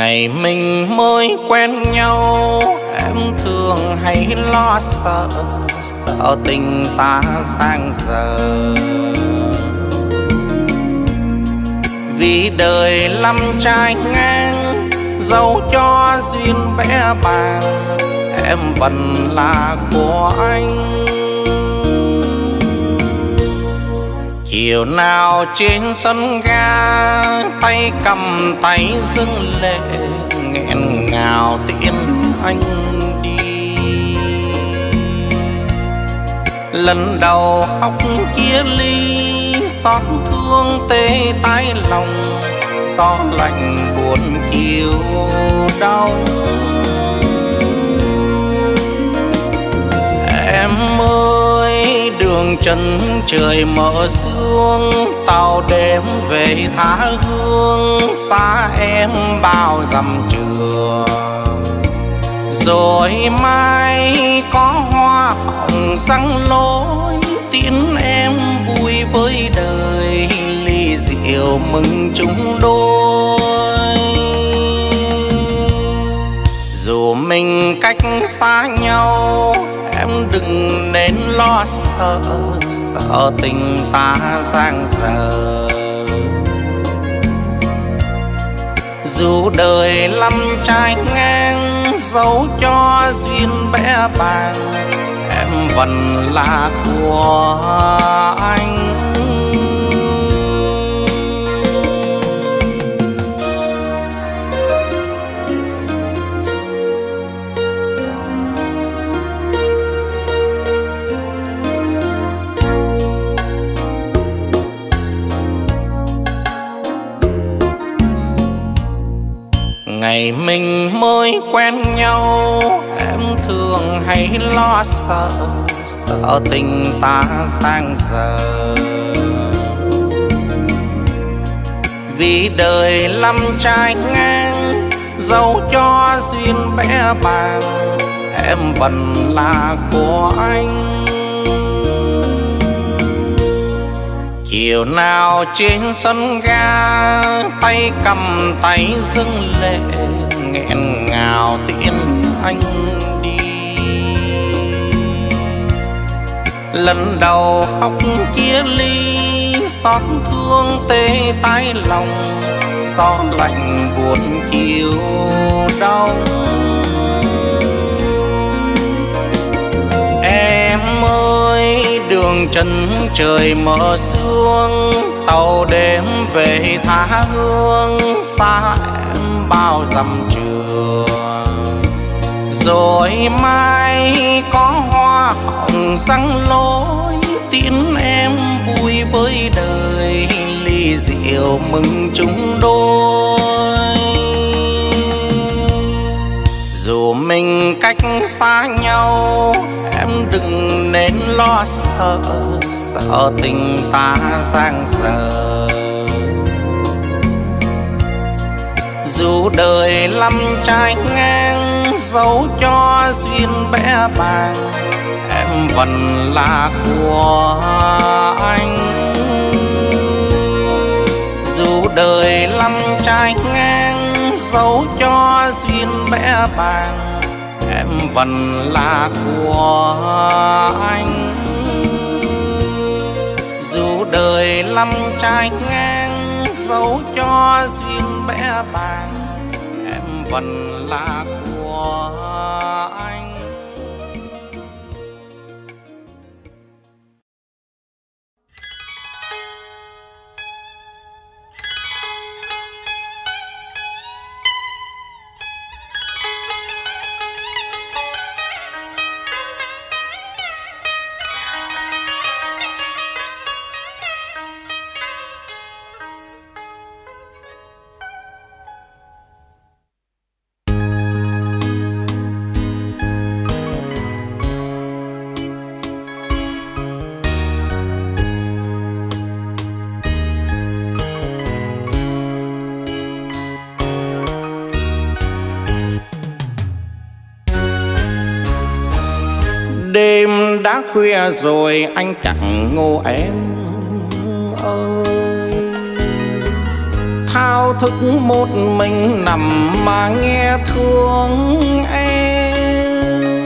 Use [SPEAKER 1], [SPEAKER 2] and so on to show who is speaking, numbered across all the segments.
[SPEAKER 1] Ngày mình mới quen nhau, em thường hay lo sợ, sợ tình ta sang giờ. Vì đời lắm trai ngang, dẫu cho duyên vẽ bàng, em vẫn là của anh. Chiều nào trên sân ga, tay cầm tay dâng lệ, nghẹn ngào tiễn anh đi. Lần đầu học chia ly, xót thương tê tái lòng, gió lạnh buồn chiều đau. Em ơi, đường chân trời mở sương, tàu đêm về tha hương, xa em bao dặm trường. Rồi mai có hoa hồng răng lối, tiễn em vui với đời, ly rượu mừng chúng đôi. Dù mình cách xa nhau, em đừng nên lo sợ, sợ tình ta giang dở. Dù đời lắm trai ngang, dẫu cho duyên vẽ bàng, em vẫn là của anh. Ngày mình mới quen nhau, em thường hay lo sợ, sợ tình ta sang giờ. Vì đời lắm trai ngang, dẫu cho duyên vẽ bàng, em vẫn là của anh. Chiều nào trên sân ga, tay cầm tay dâng lệ, nghẹn ngào tiễn anh đi. Lần đầu học chia ly, xót thương tê tái lòng, gió lạnh buồn chiều đau. Em ơi, đường chân trời mở sương, tàu đêm về tha hương, xa em bao dặm trường. Rồi mai có hoa hồng răng lối, tiễn em vui với đời, ly rượu mừng chúng đôi. Dù mình cách xa nhau, em đừng nên lo sợ, sợ tình ta giang dở. Dù đời lắm trai ngang, dẫu cho duyên vẽ bàng, em vẫn là của anh. Dù đời lắm trai ngang, dẫu cho duyên vẽ bàng, em vẫn là của anh. Dù đời lắm trai ngang, dẫu cho duyên vẽ bàng, em vẫn là của anh. Đêm đã khuya rồi anh chẳng ngô em ơi, thao thức một mình nằm mà nghe thương em.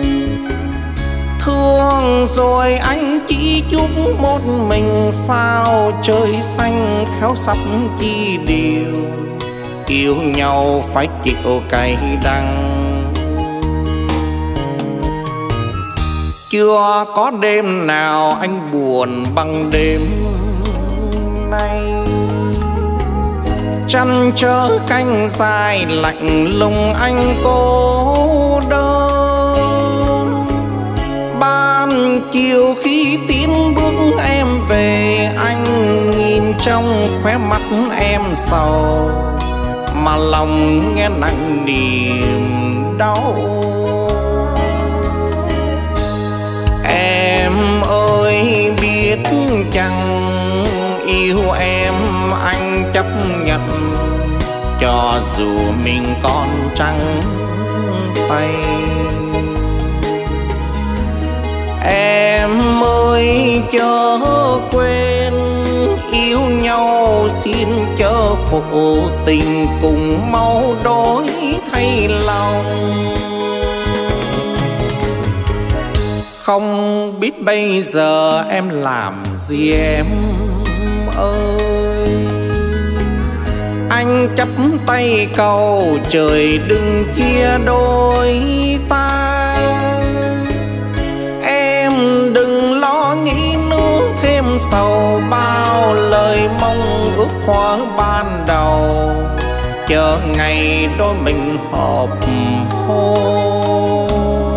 [SPEAKER 1] Thương rồi anh chỉ chúc một mình sao trời xanh khéo sắp chi điều. Yêu nhau phải chịu cay đắng. Chưa có đêm nào anh buồn bằng đêm nay. Chăn trở canh dài lạnh lùng anh cô đơn. Ban chiều khi tiến bước em về, anh nhìn trong khóe mắt em sầu, mà lòng nghe nặng niềm đau. Em ơi biết chăng yêu em anh chấp nhận, cho dù mình còn trắng tay. Em ơi chớ quên yêu nhau, xin chớ phụ tình cùng mau đổi thay lòng. Không biết bây giờ em làm gì em ơi. Anh chắp tay cầu trời đừng chia đôi ta. Em đừng lo nghĩ nữa thêm sầu, bao lời mong ước hoa ban đầu, chờ ngày đôi mình họp hôn.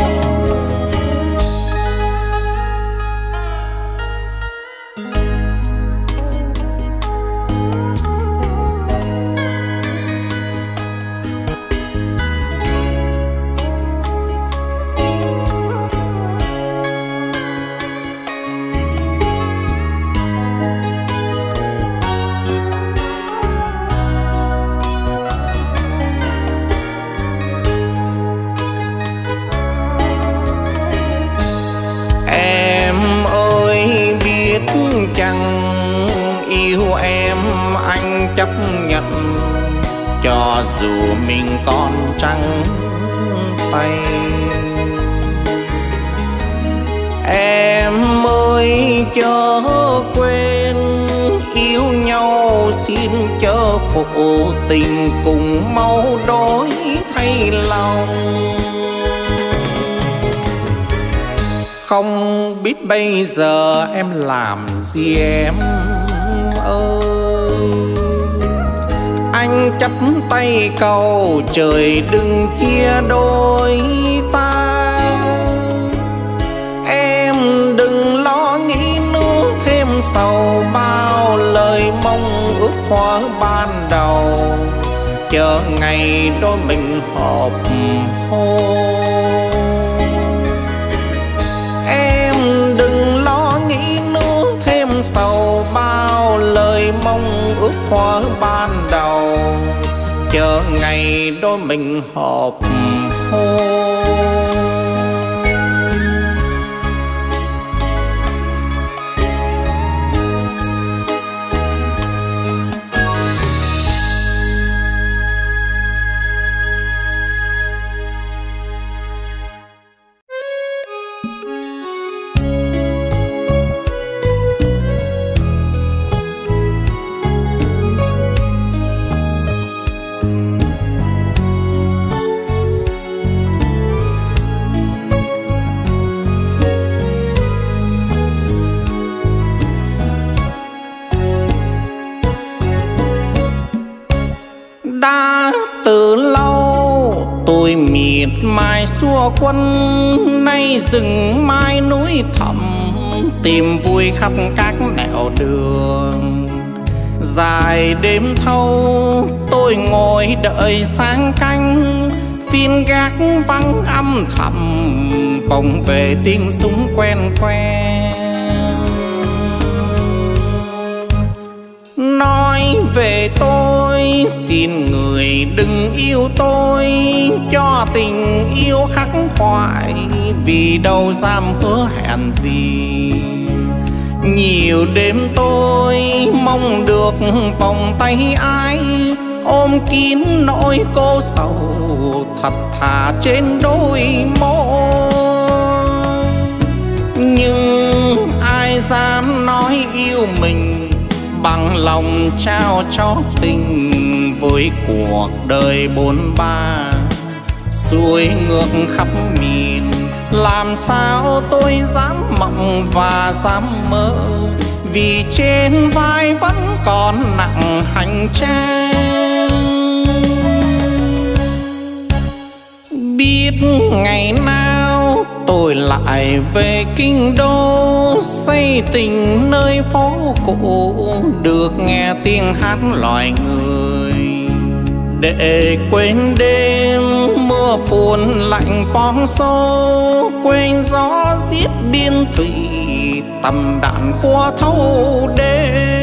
[SPEAKER 1] Chẳng yêu em anh chấp nhận, cho dù mình còn trắng tay. Em ơi chớ quên yêu nhau, xin chớ phụ tình cùng mau đổi thay lòng. Không biết bây giờ em làm gì em ơi. Anh chắp tay cầu trời đừng chia đôi ta. Em đừng lo nghĩ nữa thêm sầu, bao lời mong ước hoa ban đầu, chờ ngày đôi mình họp hôn. Sầu bao lời mong ước hoa ban đầu, chờ ngày đôi mình họp hôn. Đã từ lâu tôi miệt mài xua quân, nay rừng mai núi thẳm tìm vui khắp các nẻo đường. Dài đêm thâu tôi ngồi đợi sáng canh, phiên gác vắng âm thầm vọng về tiếng súng quen quen. Nói về tôi xin người đừng yêu tôi, cho tình yêu khắc khoải vì đâu dám hứa hẹn gì. Nhiều đêm tôi mong được vòng tay ai ôm kín nỗi cô sầu thật thà trên đôi môi. Nhưng ai dám nói yêu mình bằng lòng trao cho tình với cuộc đời bôn ba xuôi ngược khắp miền. Làm sao tôi dám mộng và dám mơ, vì trên vai vẫn còn nặng hành trang. Biết ngày nào tôi lại về kinh đô, xây tình nơi phố cũ, được nghe tiếng hát loài người. Để quên đêm mưa phùn lạnh bóng xô, quên gió giết biên thủy tầm đạn khua thâu đêm.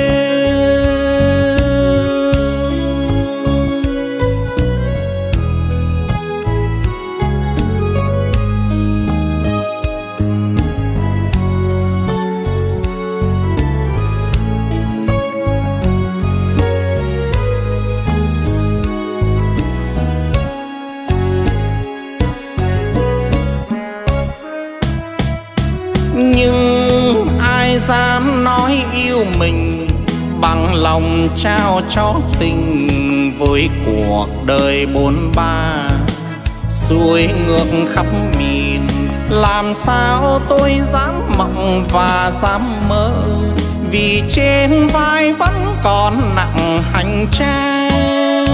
[SPEAKER 1] Nhưng ai dám nói yêu mình bằng lòng trao cho tình với cuộc đời bôn ba xuôi ngược khắp miền. Làm sao tôi dám mộng và dám mơ, vì trên vai vẫn còn nặng hành trang.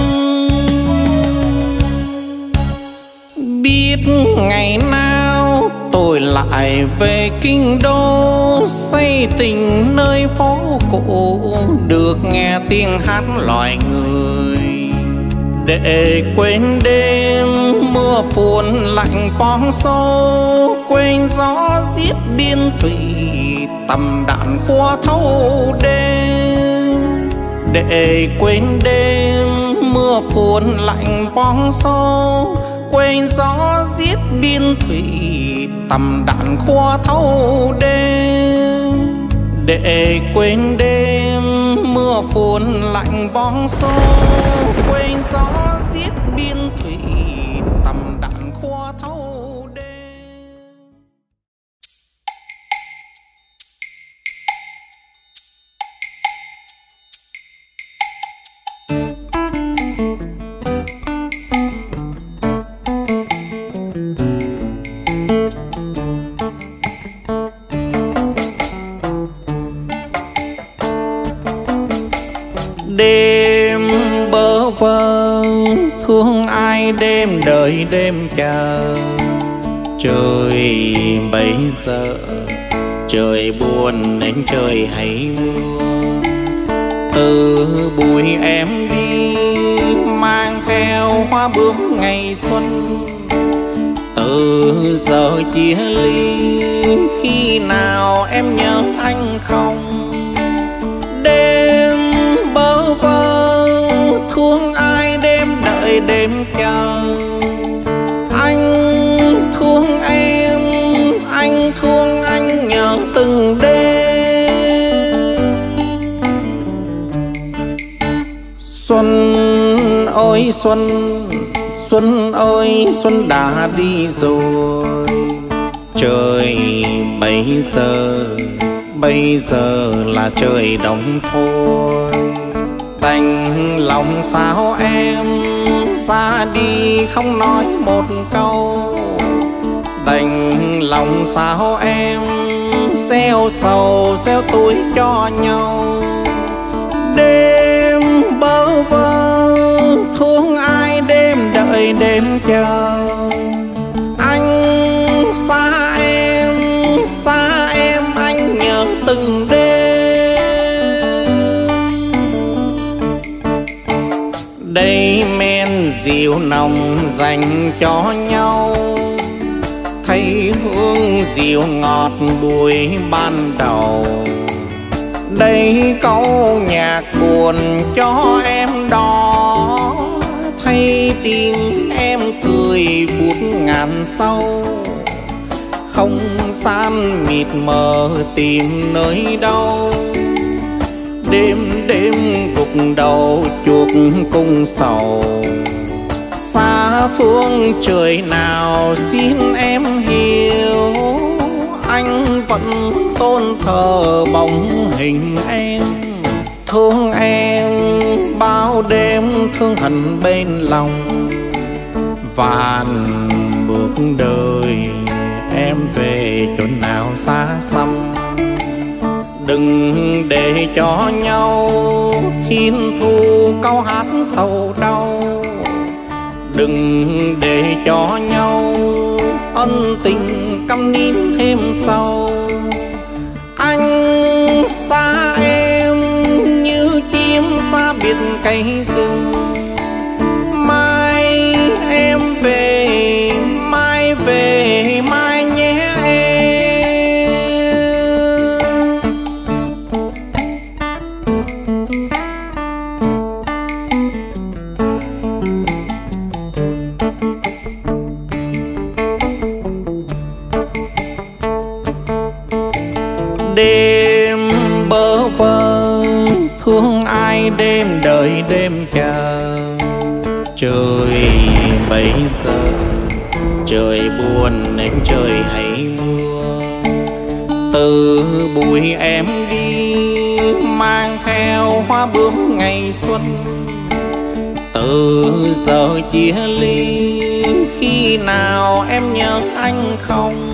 [SPEAKER 1] Biết ngày nào tôi lại về kinh đô, xây tình nơi phố cũ, được nghe tiếng hát loài người. Để quên đêm mưa phùn lạnh bóng xô, quên gió giết biên thủy tầm đạn khua thâu đêm. Để quên đêm mưa phùn lạnh bóng xô, quên gió giết biên thủy tầm đạn khua thâu đêm. Để quên đêm mưa phùn lạnh bóng xô, quên gió giết biên thủy tầm đạn khua thâu đêm. Đêm bơ vơ thương ai đêm đợi đêm chờ. Trời bây giờ trời buồn nên trời hay mưa. Từ buổi em đi mang theo hoa bướm ngày xuân. Từ giờ chia ly khi nào em nhớ anh không? Đêm bơ vơ thương ai đêm đợi đêm chờ. Anh thương em, anh thương anh nhớ từng đêm. Xuân ơi xuân, xuân ơi xuân đã đi rồi. Trời bây giờ là trời đông thôi. Đành lòng sao em ra đi không nói một câu. Đành lòng sao em gieo sầu gieo tuổi cho nhau. Đêm bơ vơ thương ai đêm đợi đêm chờ. Anh xa em anh nhớ từng đêm. Đây men rượu nồng dành cho nhau, thấy hương rượu ngọt buổi ban đầu. Đây câu nhạc buồn cho em đó, thấy tiếng em cười phút ngàn sau. Không san mịt mờ tìm nơi đâu. Đêm đêm gục đầu chuộc cung sầu, xa phương trời nào xin em hiểu. Anh vẫn tôn thờ bóng hình em, thương em bao đêm thương hận bên lòng. Vạn bước đời em về chỗ nào xa xăm, đừng để cho nhau thiên thu câu hát sầu đau. Đừng để cho nhau ân tình căm nín thêm sâu. Anh xa em như chim xa biệt cây rừng. Mai em về, mai về, mai nhé em. Đêm bơ vơ thương ai đêm đợi đêm chờ. Trời bây giờ trời buồn nên trời hãy mưa. Từ buổi em đi mang theo hoa bướm ngày xuân. Từ giờ chia ly khi nào em nhớ anh không.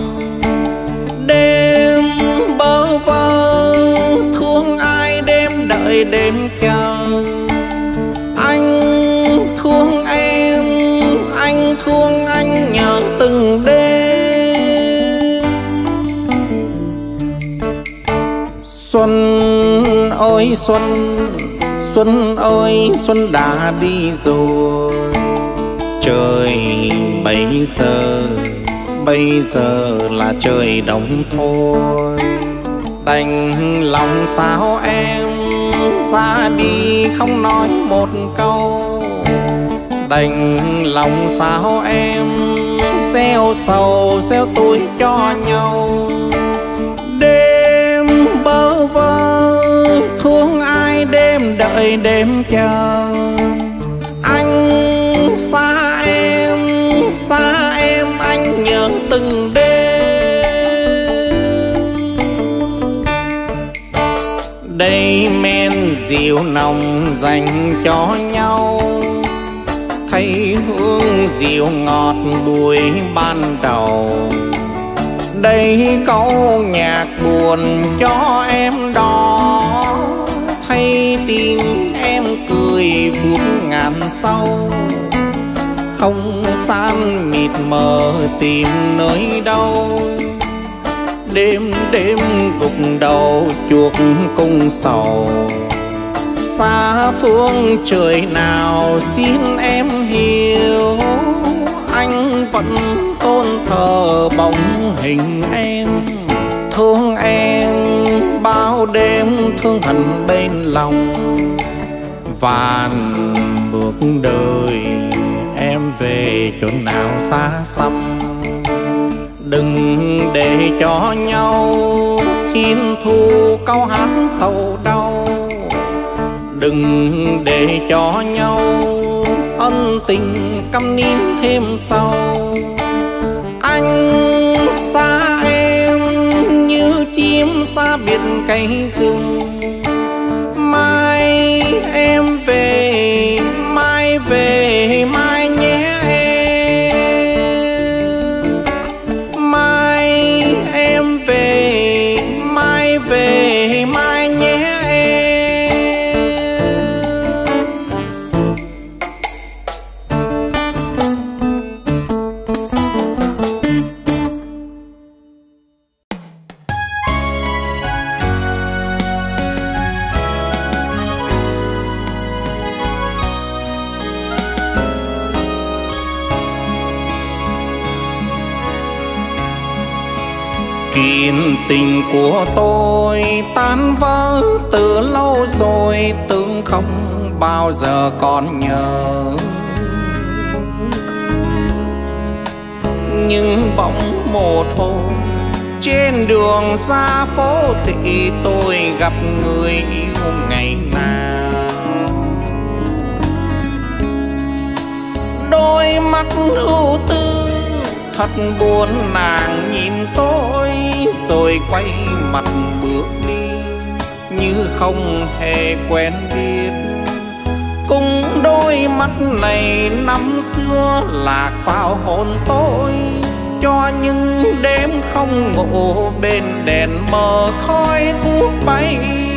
[SPEAKER 1] Đêm bơ vơ thương ai đêm đợi đêm chờ. Anh thương em, anh thương anh nhớ từng đêm. Xuân ơi xuân, xuân ơi xuân đã đi rồi. Trời bây giờ là trời đông thôi. Đành lòng sao em ra đi không nói một câu. Đành lòng sao em gieo sầu gieo tuổi cho nhau. Đêm bơ vơ thương ai đêm đợi đêm chờ. Anh xa em anh nhớ từng đêm. Đây men rượu nồng dành cho nhau, thấy hương rượu ngọt buổi ban đầu. Đây câu nhạc buồn cho em đó, thấy tiếng em cười buốt ngàn sâu. Không san mịt mờ tìm nơi đâu. Đêm đêm gục đầu chuộc cung sầu, xa phương trời nào xin em hiểu. Anh vẫn tôn thờ bóng hình em, thương em bao đêm thương hận bên lòng. Vạn bước đời em về chỗ nào xa xăm, đừng để cho nhau thiên thu câu hát sầu đau. Đừng để cho nhau ân tình căm nín thêm sâu. Anh xa em như chim xa biệt cây rừng. Mai em về, mai về, mai nhé em. Mai em về, mai về, mai nhé em. Chuyện tình của tôi tan vỡ từ lâu rồi, tưởng không bao giờ còn nhớ. Nhưng bỗng một hôm Trên đường xa phố thị tôi gặp người yêu ngày nào. Đôi mắt ưu tư thật buồn, nàng nhìn tôi rồi quay mặt bước đi như không hề quen biết. Cùng đôi mắt này năm xưa lạc vào hồn tôi, cho những đêm không ngủ bên đèn mờ khói thuốc bay.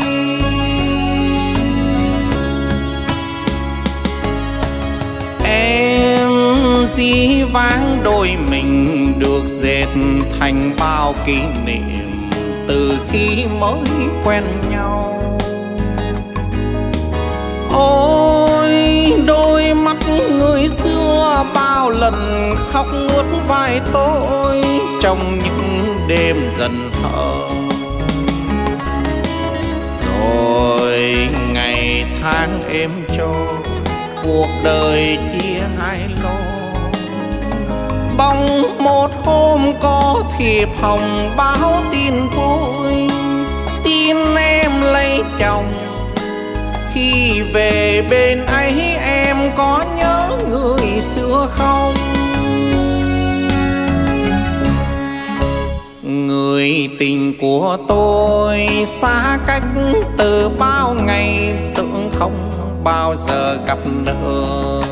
[SPEAKER 1] Em dĩ vãng đôi mình được dệt thành bao kỷ niệm từ khi mới quen nhau. Ôi đôi mắt người xưa bao lần khóc ướt vai tôi trong những đêm dần thở. Rồi ngày tháng êm trôi, cuộc đời chia hai lối. Bỗng một hôm có thiệp hồng báo tin vui, tin em lấy chồng. Khi về bên ấy em có nhớ người xưa không? Người tình của tôi xa cách từ bao ngày, tưởng không bao giờ gặp nữa.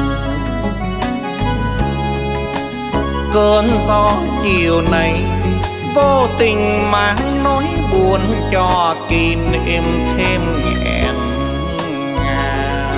[SPEAKER 1] Cơn gió chiều nay vô tình mang nỗi buồn cho kỷ niệm thêm nghẹn ngào.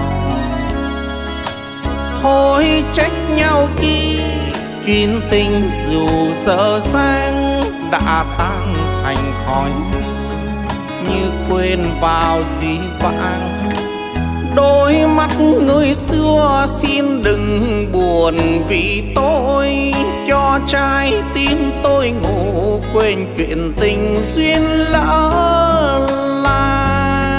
[SPEAKER 1] Thôi trách nhau chi, chuyện tình dù dở dang đã tan thành khói sương như quên vào dĩ vãng. Đôi mắt người xưa xin đừng buồn vì tôi, cho trái tim tôi ngủ quên chuyện tình duyên lỡ làng.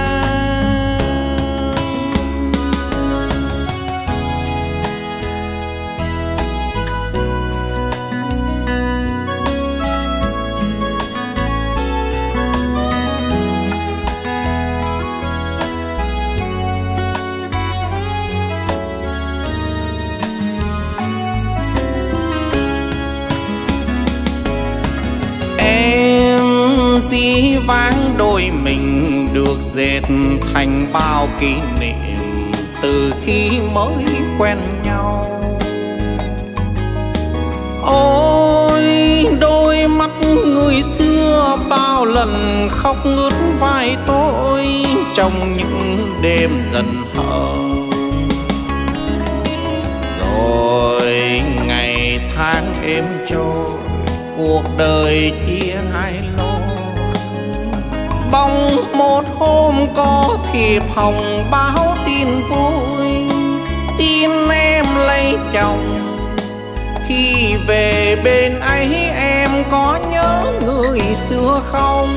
[SPEAKER 1] Dĩ vãng đôi mình được dệt thành bao kỷ niệm từ khi mới quen nhau. Ôi đôi mắt người xưa bao lần khóc ướt vai tôi trong những đêm dần hờ. Rồi ngày tháng êm trôi, cuộc đời chia hai lối. Bỗng một hôm có thiệp hồng báo tin vui, tin em lấy chồng. Khi về bên ấy em có nhớ người xưa không?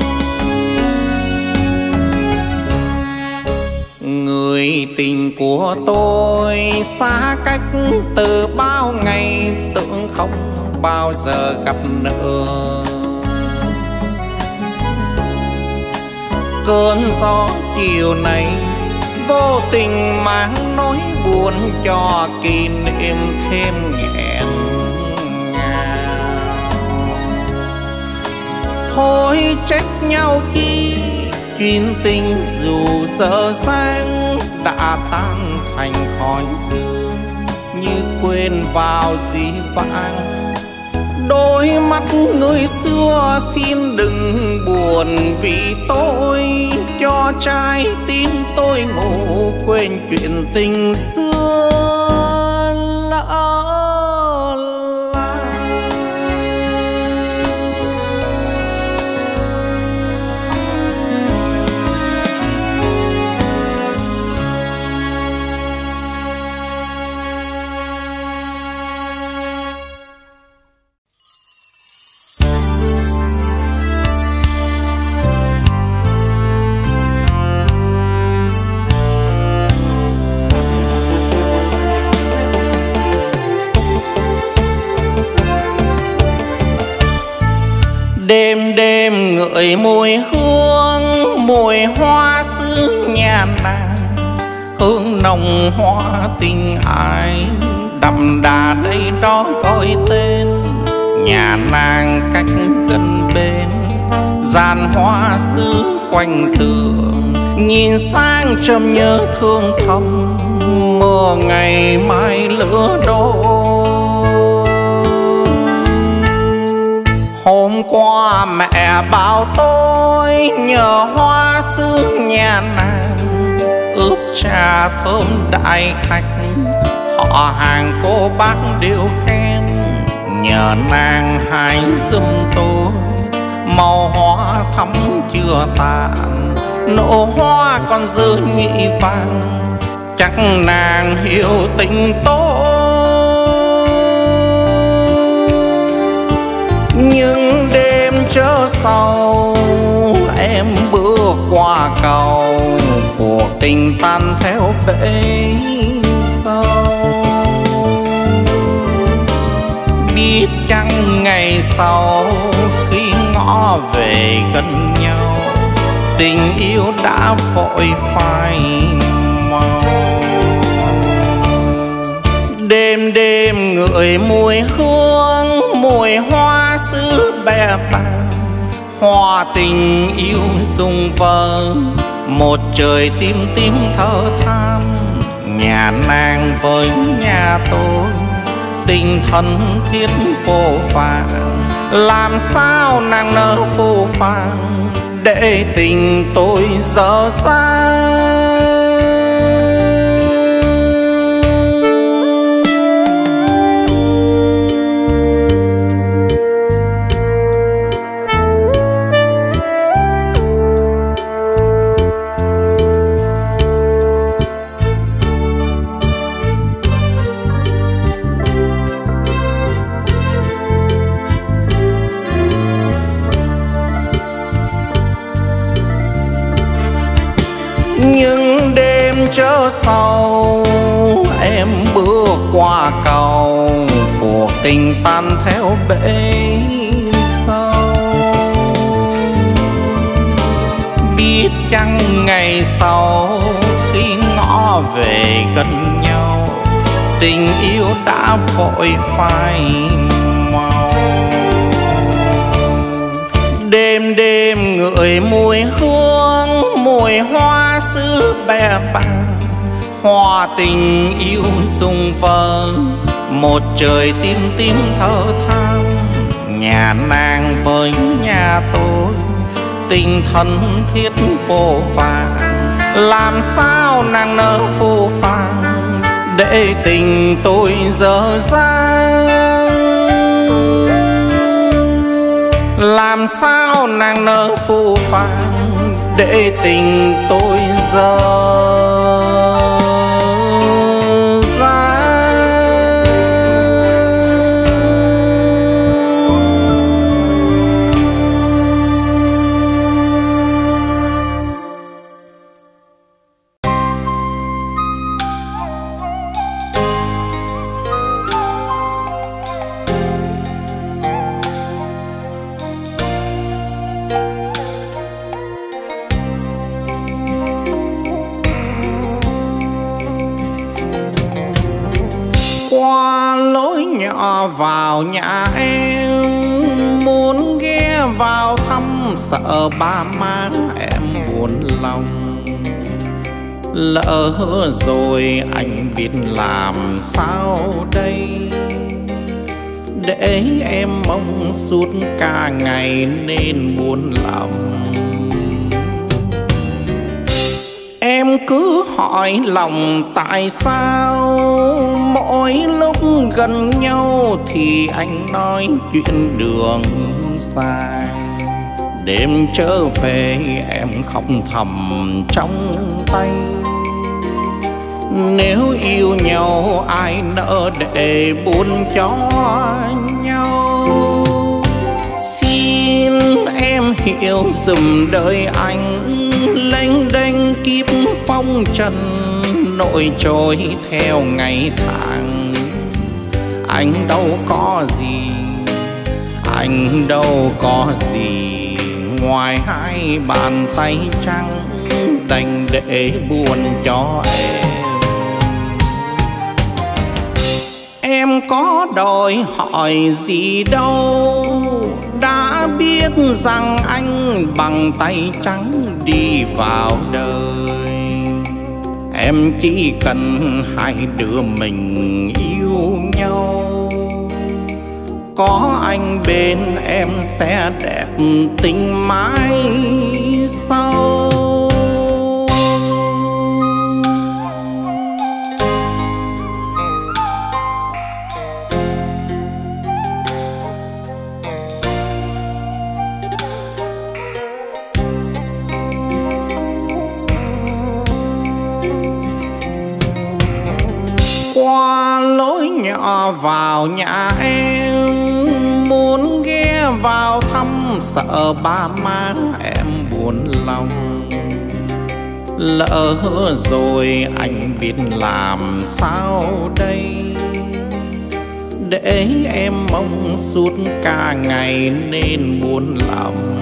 [SPEAKER 1] Người tình của tôi xa cách từ bao ngày, tưởng không bao giờ gặp nữa. Cơn gió chiều nay vô tình mang nỗi buồn cho kỷ niệm thêm nghẹn ngào. Thôi trách nhau chi, chuyện tình dù dở dang đã tan thành khói sương như quên vào dĩ vãng. Đôi mắt người xưa xin đừng buồn vì tôi, cho trái tim tôi ngủ quên chuyện tình xưa lỡ Đêm đêm ngửi mùi hương, mùi hoa xứ nhà nàng, hương nồng hoa tình ai đậm đà đây đó gọi tên. Nhà nàng cách gần bên, giàn hoa xứ quanh tường, nhìn sang trầm nhớ thương thầm, mơ ngày mai lửa đôi. Hôm qua mẹ bảo tôi nhờ hoa xứ nhà nàng ướp trà thơm đại khách, họ hàng cô bác đều khen, nhờ nàng hãy giùm tôi màu hoa thắm chưa tàn, nụ hoa còn giữ nhị vàng, chắc nàng hiểu tình tôi. Nhưng đêm chớ sầu em bước qua cầu, cuộc tình tan theo bể sâu. Biết chăng ngày sau khi ngõ về gần nhau, tình yêu đã vội phai màu. Đêm đêm ngửi mùi hương, mùi hoa xứ bè bàng, hoa tình yêu rung vâng, một trời tím tím thở than. Nhà nàng với nhà tôi tình thân thiết vô vàn, làm sao nàng nỡ phũ phàng để tình tôi dở dang. Nhưng đêm chớ sầu em bước qua cầu, cuộc tình tan theo bể sâu. Biết chăng ngày sau khi ngõ về gần nhau, tình yêu đã vội phai màu. Đêm đêm ngửi mùi hương, mùi hoa xứ bè bàng, hoa tình yêu rung vâng, một trời tím tím thở than. Nhà nàng với nhà tôi tình thân thiết vô vàn, làm sao nàng nỡ phũ phàng để tình tôi dở dang. Làm sao nàng nỡ phũ phàng để tình tôi dở dang. Qua lối nhỏ vào nhà em, muốn ghé vào thăm, sợ ba má em buồn lòng. Lỡ rồi anh biết làm sao đây, để em mong suốt cả ngày nên buồn lòng. Em cứ hỏi lòng tại sao mỗi lúc gần nhau thì anh nói chuyện đường xa. Đêm trở về em khóc thầm trong tay, nếu yêu nhau ai nỡ để buồn cho nhau. Xin em hiểu dùm đời anh lênh đênh kiếp phong trần, nổi trôi theo ngày tháng. Anh đâu có gì, anh đâu có gì ngoài hai bàn tay trắng, đành để buồn cho em. Em có đòi hỏi gì đâu, đã biết rằng anh bằng tay trắng đi vào đời. Em chỉ cần hai đứa mình yêu nhau, có anh bên em sẽ đẹp tình mãi sau. Qua lối nhỏ vào nhà em, muốn ghé vào thăm, sợ ba má em buồn lòng. Lỡ rồi anh biết làm sao đây, để em mong suốt cả ngày nên buồn lòng.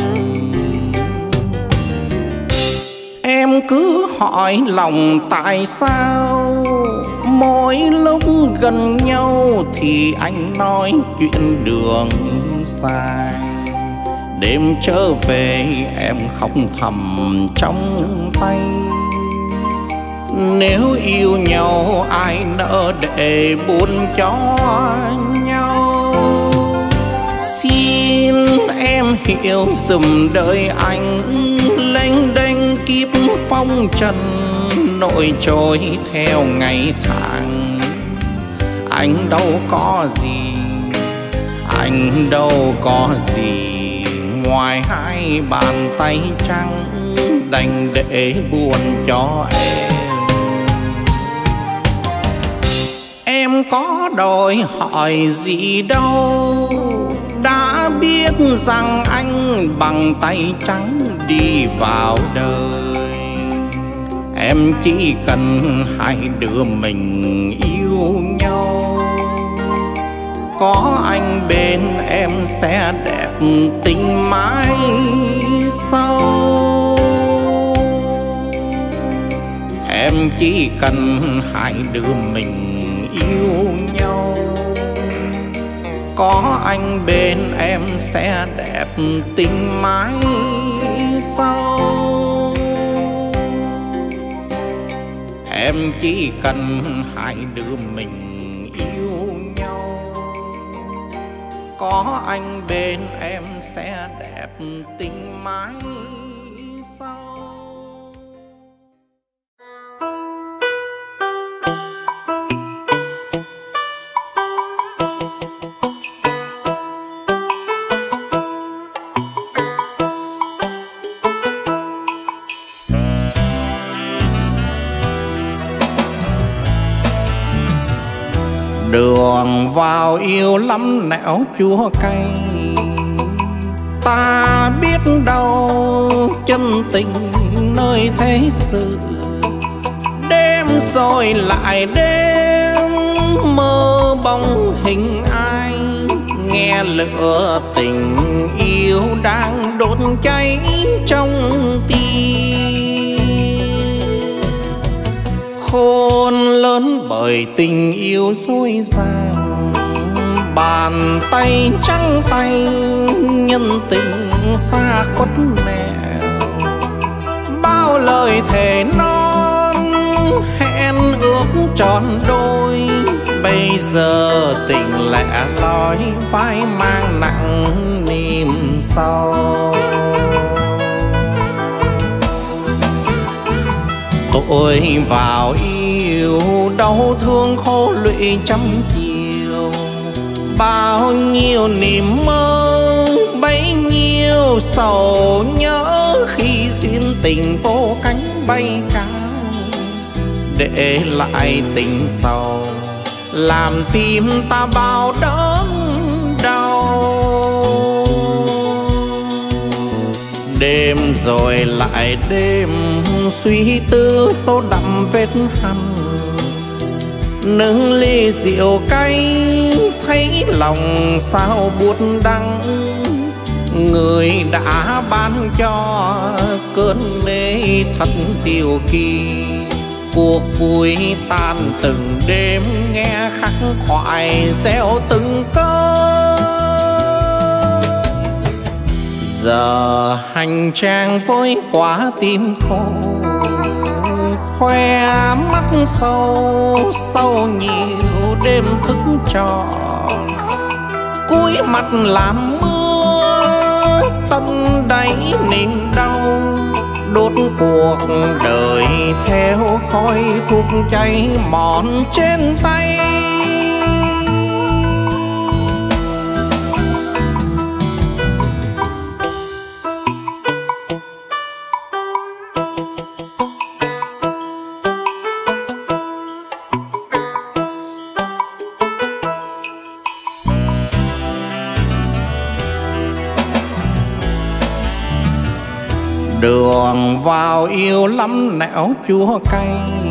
[SPEAKER 1] Em cứ hỏi lòng tại sao mỗi lúc gần nhau thì anh nói chuyện đường dài. Đêm trở về em khóc thầm trong tay. Nếu yêu nhau ai nỡ để buồn cho nhau. Xin em hiểu dùm đời anh lênh đênh kiếp phong trần, nổi trôi theo ngày tháng. Anh đâu có gì, anh đâu có gì ngoài hai bàn tay trắng, đành để buồn cho em. Em có đòi hỏi gì đâu, đã biết rằng anh bằng tay trắng đi vào đời. Em chỉ cần hai đứa mình yêu nhau, có anh bên em sẽ đẹp tình mãi sau. Em chỉ cần hai đứa mình yêu nhau, có anh bên em sẽ đẹp tình mãi sau. Em chỉ cần hai đứa mình yêu nhau, có anh bên em sẽ đẹp tình mãi sau. Đường vào yêu lắm nẻo chua cay, ta biết đâu chân tình nơi thế sự. Đêm rồi lại đêm mơ bóng hình ai, nghe lửa tình yêu đang đốt cháy trong tim. Khôn lớn bởi tình yêu dối dàng, bàn tay trắng tay nhân tình xa khuất nẻo. Bao lời thề non hẹn ước tròn đôi, bây giờ tình lẻ loi vai mang nặng niềm sâu. Tôi vào yêu đau thương khổ lụy trăm chiều, bao nhiêu niềm mơ bấy nhiêu sầu nhớ, khi duyên tình vô cánh bay cao, để lại tình sầu làm tim ta bao đớn đau. Đêm rồi lại đêm suy tư tô đậm vết hằn, nâng ly rượu cay thấy lòng sao buốt đắng. Người đã ban cho cơn mê thật diệu kỳ, cuộc vui tan từng đêm nghe khắc khoải gieo từng câu. Giờ hành trang vội quá tim khô, khoe mắt sâu sau nhiều đêm thức tròn. Cúi mặt làm mưa tân đáy niềm đau, đốt cuộc đời theo khói thuốc cháy mòn trên tay. Đường vào yêu lắm nẻo chua cay,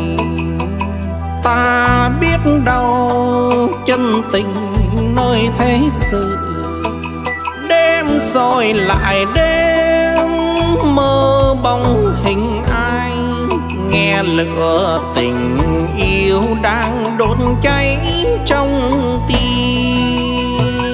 [SPEAKER 1] ta biết đâu chân tình nơi thế sự. Đêm rồi lại đêm mơ bóng hình ai, nghe lửa tình yêu đang đốt cháy trong tim.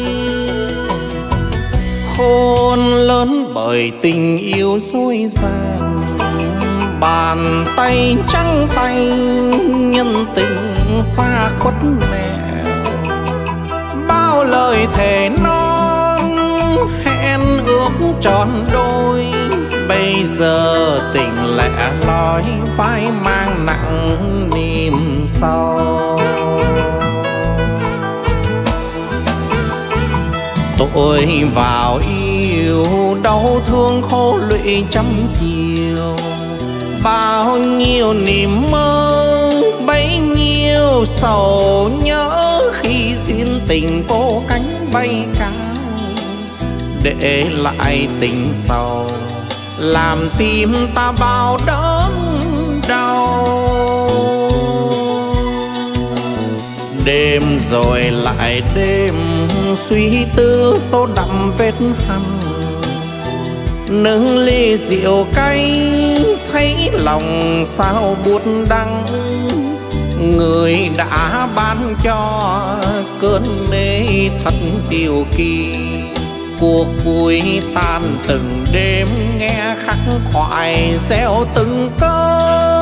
[SPEAKER 1] Khôn lớn bởi tình yêu dối gian, bàn tay trắng tay nhân tình xa khuất nẻo. Bao lời thề non hẹn ước tròn đôi, bây giờ tình lẻ loi vai mang nặng niềm sâu. Tôi vào yêu đau thương khổ lụy trăm chiều, bao nhiêu niềm mơ bấy nhiêu sầu nhớ, khi duyên tình vô cánh bay cao để lại tình sầu làm tim ta bao đớn đau. Đêm rồi lại đêm suy tư tô đậm vết hằn, nâng ly rượu cay thấy lòng sao buốt đắng. Người đã ban cho cơn mê thật diệu kỳ, cuộc vui tan từng đêm nghe khắc khoải gieo từng câu.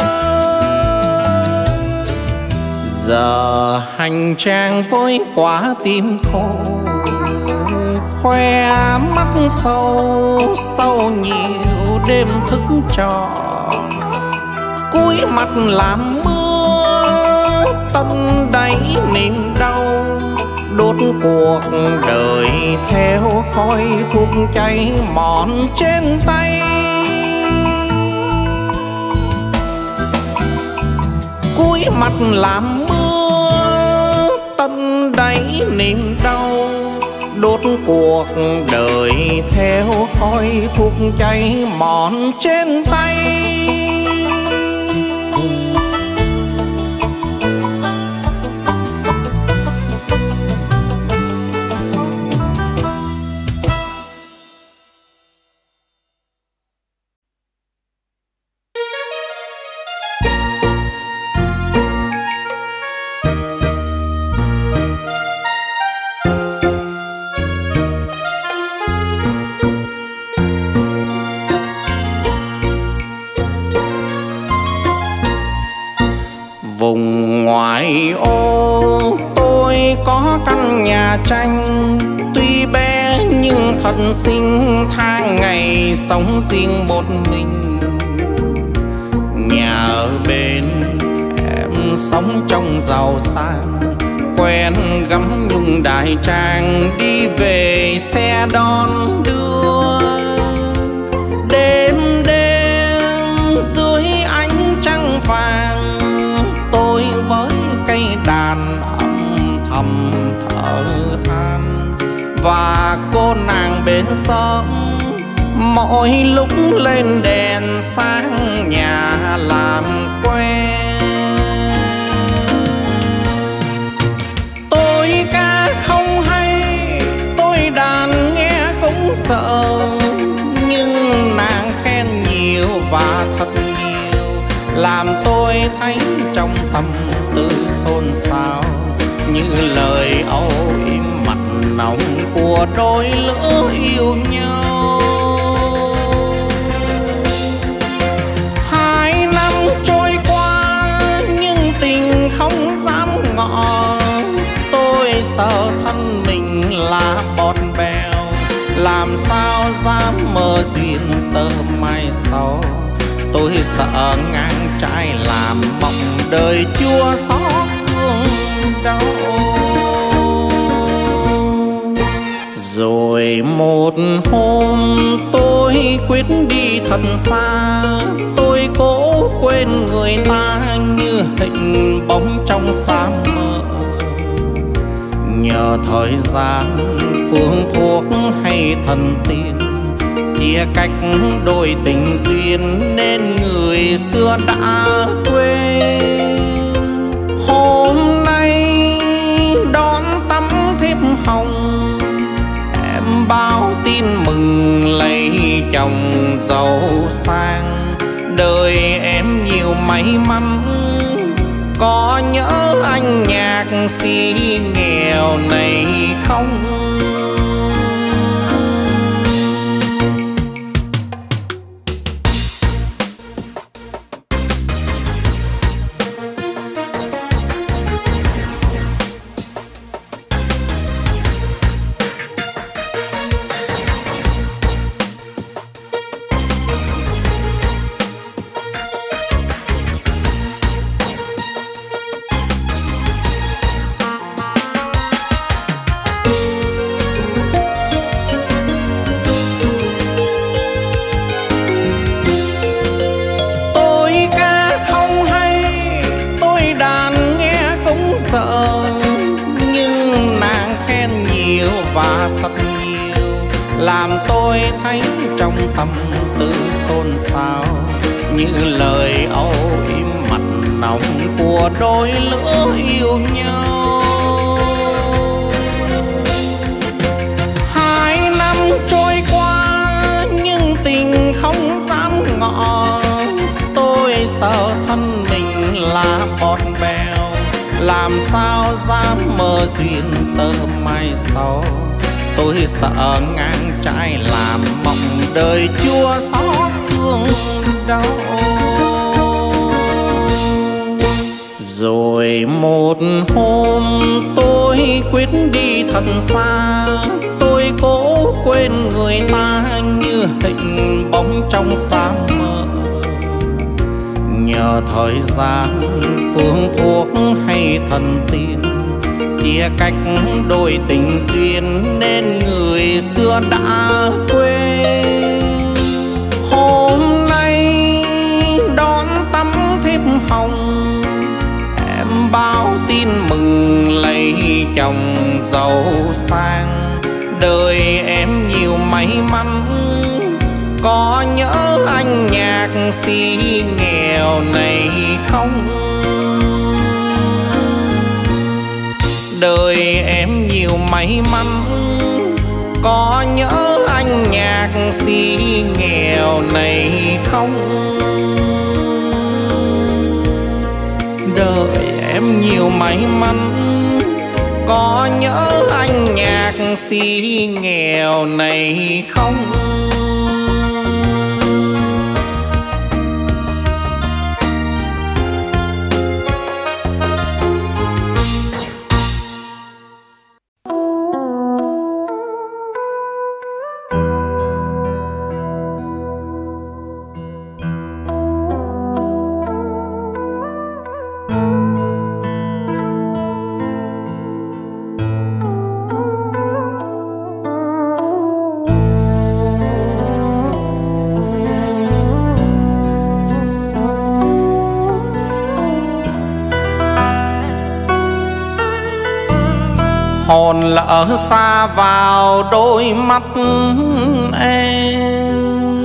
[SPEAKER 1] Giờ hành trang vội quá tim khô, khoe mắt sâu sau nhiều đêm thức tròn. Cúi mặt làm mưa tân đáy niềm đau, đốt cuộc đời theo khói thuốc cháy mòn trên tay. Cúi mặt làm mưa tân đáy niềm đau, đốt cuộc đời theo khói thuốc cháy mòn trên tay. Vùng ngoại ô tôi có căn nhà tranh, tuy bé nhưng thật xinh, tháng ngày sống riêng một mình. Nhà ở bên em sống trong giàu sang, quen gắm nhung đại trang, đi về xe đón đưa. Đêm đêm dưới ánh trăng vàng, tôi với cây đàn âm thầm thở than. Và cô nàng bên xóm mỗi lúc lên đèn sáng nhà làm quen. Tôi ca không thấy trong tâm tư xôn xao, như lời âu yếm mặn nồng của đôi lứa yêu nhau. 2 năm trôi qua nhưng tình không dám ngỏ, tôi sợ thân mình là bọt bèo, làm sao dám mơ duyên tơ mai sau. Tôi sợ ngang trái làm mộng đời chua xót thương đau. Rồi một hôm tôi quyết đi thật xa, tôi cố quên người ta như hình bóng trong sa mờ. Nhờ thời gian, phương thuốc hay thần tiên chia cách đôi tình duyên nên người xưa đã quên. Hôm nay đón tắm thiếp hồng, em báo tin mừng lấy chồng giàu sang. Đời em nhiều may mắn, có nhớ anh nhạc sĩ nghèo này không? Nhưng nàng khen nhiều và thật nhiều, làm tôi thấy trong tâm tư xôn xao, như lời âu yếm mặn nồng của đôi lứa yêu nhau. 2 năm trôi qua nhưng tình không dám ngỏ, tôi sợ thân mình là bọt bèo, làm sao dám mơ duyên tơ mai sau. Tôi sợ ngang trái làm mộng đời chua xót thương đau. Rồi một hôm tôi quyết đi thật xa, tôi cố quên người ta như hình bóng trong sa mờ. Nhờ thời gian, phương thuốc hay thần tiên chia cách đôi tình duyên nên người xưa đã quên. Hôm nay đón tắm thiếp hồng, em báo tin mừng lấy chồng giàu sang. Đời em nhiều may mắn, có nhớ anh nhạc sĩ nghèo này không? Đời em nhiều may mắn, có nhớ anh nhạc sĩ nghèo này không? Đời em nhiều may mắn, có nhớ anh nhạc sĩ nghèo này không? Hồn lỡ xa vào đôi mắt em,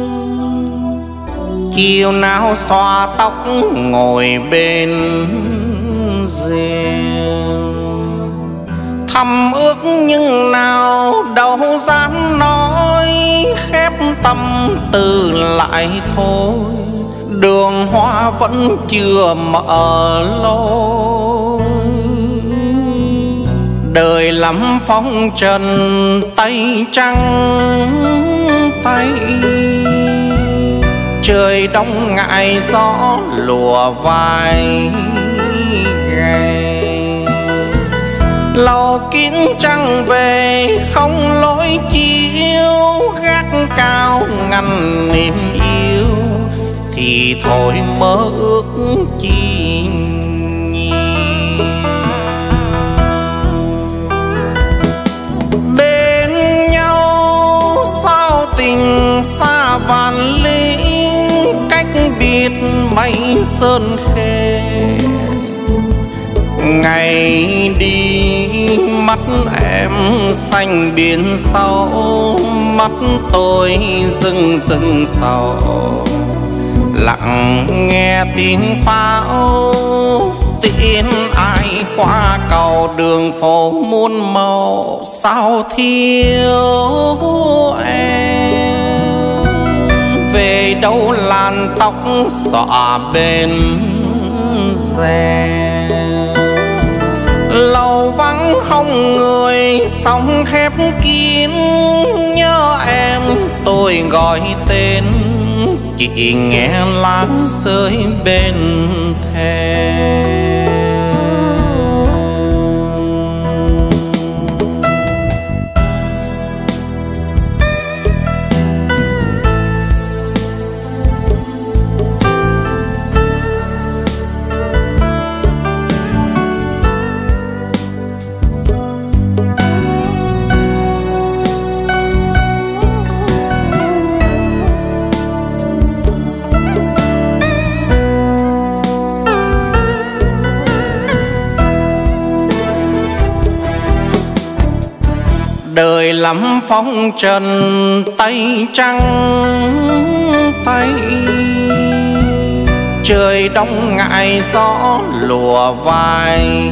[SPEAKER 1] chiều nào xòa tóc ngồi bên giường. Thầm ước nhưng nào đâu dám nói, khép tâm tư lại thôi. đường hoa vẫn chưa mở lối, đời lắm phong trần tay trắng tay. Trời đông ngại gió lùa vai gầy, lầu kín trăng về không lối chiếu, gác cao ngăn niềm yêu thì thôi mơ ước chi nhiều. Bên nhau sao tình xa vạn lý, cách biệt mây sơn khê. Ngày đi mắt em xanh biển sâu, mắt tôi rưng rưng sầu, lặng nghe tiếng pháo tiễn ai qua cầu. Đường phố muôn màu sao thiếu em, về đâu làn tóc xõa bên rèm. Lầu vắng không người sóng khép kín, nhớ em tôi gọi tên, chỉ nghe lá rơi bên thềm. Đời lắm phong trần tay trắng tay. Trời đông ngại gió lùa vai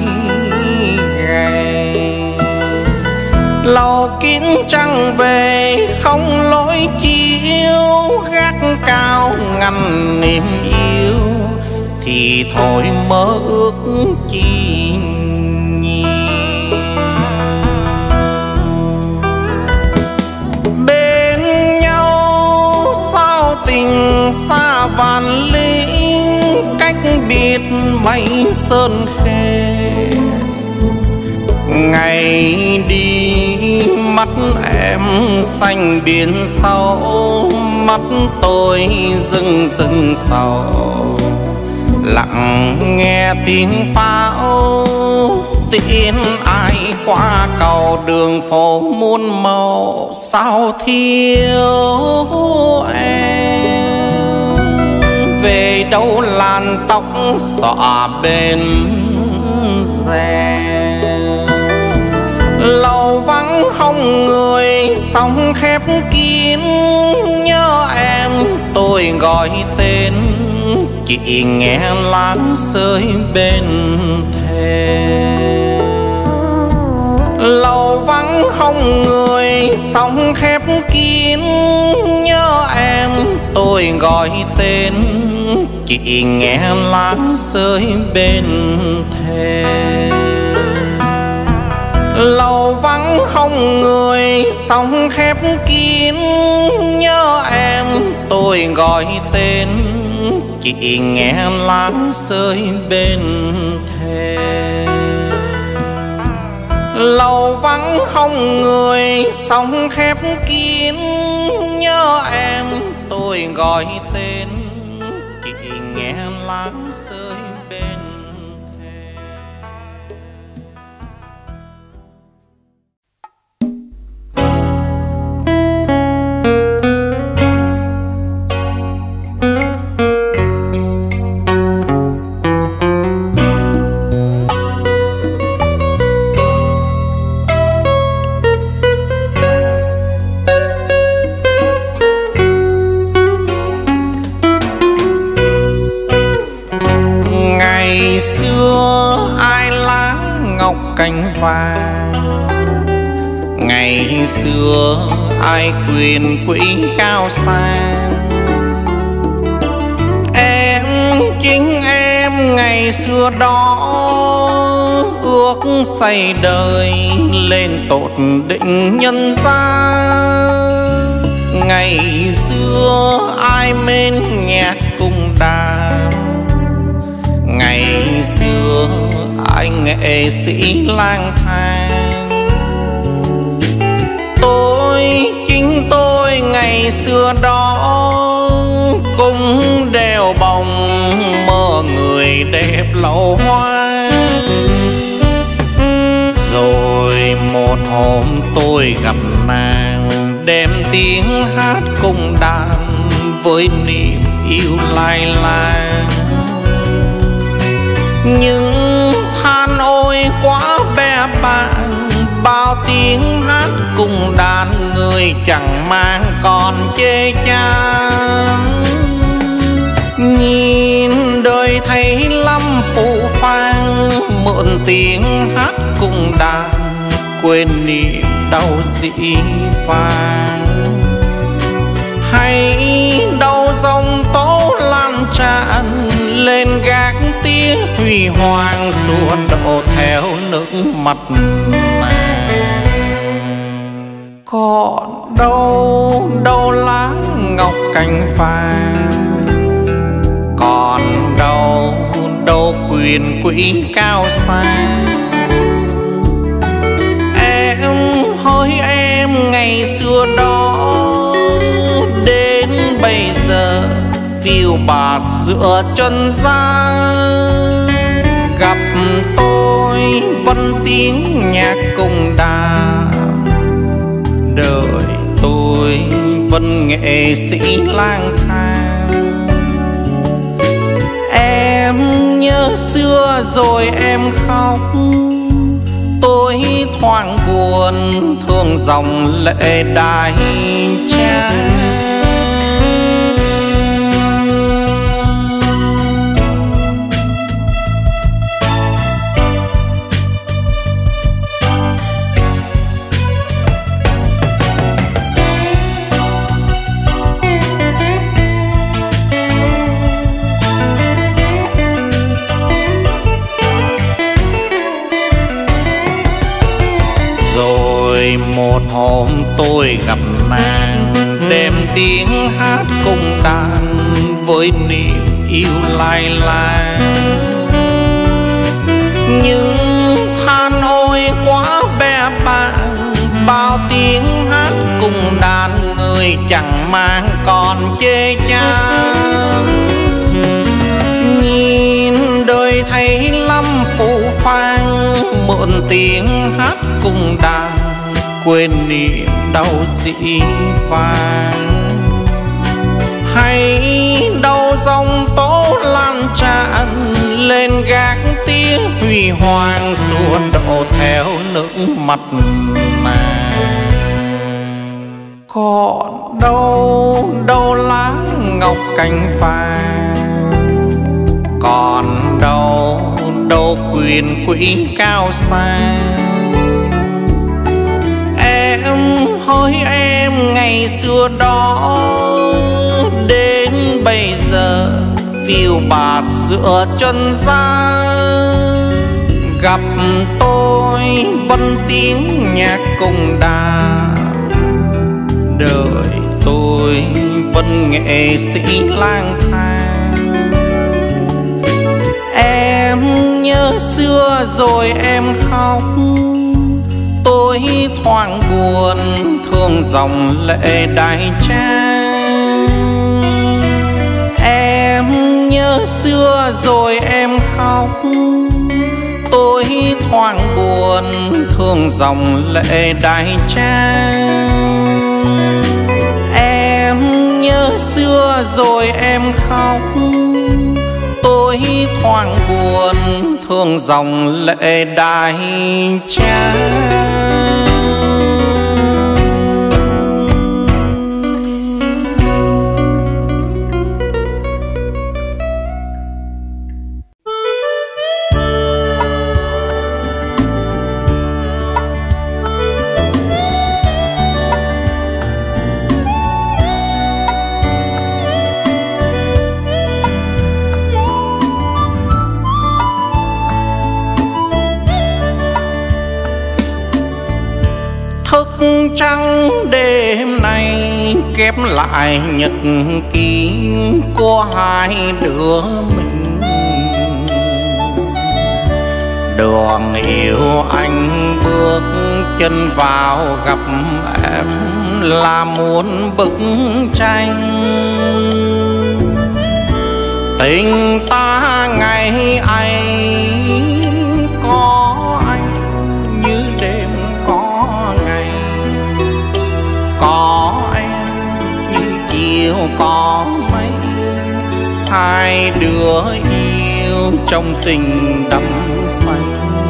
[SPEAKER 1] gầy, lầu kín trăng về không lối chiếu, gác cao ngăn niềm yêu thì thôi mơ ước chi nhiều. Bên nhau sao tình xa vạn lý, cách biệt mây sơn khê. Ngày đi mắt em xanh biển sâu, mắt tôi rưng rưng sầu, lặng nghe tiếng pháo tiễn ai qua cầu. Đường phố muôn màu sao thiếu em, về đâu làn tóc xõa bên rèm. Lầu vắng không người sóng khép kín, nhớ em tôi gọi tên, chỉ nghe lá rơi bên thềm. Lầu vắng không người sóng khép kín, nhớ em tôi gọi tên, chỉ nghe lá rơi bên thềm. Lầu vắng không người sóng khép kín, nhớ em tôi gọi tên, chỉ nghe lá rơi bên thềm. Lầu vắng không người sóng khép kín, nhớ em tôi gọi tên, chỉ nghe lá rơi bên thềm. Cánh vàng ngày xưa ai quyền quý cao sang, ngày xưa đó ước xây đời lên tột định nhân gian. Ngày xưa ai mến nhạc cung đàn, ngày xưa ai nghệ sĩ lang thang. Chính tôi ngày xưa đó cũng đeo bồng mơ người đẹp lậu hoa. Rồi một hôm tôi gặp nàng đem tiếng hát cung đàn với niềm yêu lai lang. Nhưng than ôi quá bé bàng, bao tiếng hát cung đàn người chẳng mang còn chê chán. Nhìn đời thấy lắm phũ phàng, mượn tiếng hát cung đàn quên niềm đau dĩ vang. Hay đau dòng tố lan tràn lên gác tía huy hoàng, suốt đổ theo nước mắt nàng. Còn đâu đâu lá ngọc cành vàng, còn đâu đâu quyền quý cao sang. Em hỡi em ngày xưa đó đến bây giờ phiêu bạt giữa chân gian. Gặp tôi vẫn tiếng nhạc cung đàn, đời tôi vẫn nghệ sĩ lang thang. Em nhớ xưa rồi em khóc, tôi thoáng buồn thương dòng lệ đài trang. Một hôm tôi gặp nàng đem tiếng hát cung đàn với niềm yêu lai lang. Nhưng than ôi quá bé bàng, bao tiếng hát cung đàn người chẳng mang còn chê chán. Nhìn đời thấy lắm phũ phàng, mượn tiếng hát cung đàn quên niềm đau dĩ vang. Hay đau dòng tố lan tràn lên gác tía huy hoàng, suốt đổ theo nước mắt nàng. Còn đâu đâu lá ngọc cành vàng, còn đâu đâu quyền quý cao sang. Em hỡi em ngày xưa đó đến bây giờ phiêu bạt giữa chân gian. Gặp tôi vẫn tiếng nhạc cung đàn, đời tôi vẫn nghệ sĩ lang thang. Em nhớ xưa rồi em khóc, tôi thoáng buồn thương dòng lệ đài trang. Em nhớ xưa rồi em khóc, tôi thoáng buồn thương dòng lệ đài trang. Em nhớ xưa rồi em khóc, tôi thoáng buồn thương dòng lệ đài trang. thức trắng đêm nay kép lại nhật ký của hai đứa mình. Đường yêu anh bước chân vào gặp em là muốn bức tranh tình ta ngày ấy. Có anh như đêm có ngày, có em như chiều có mây. Hai đứa yêu trong tình đắm say,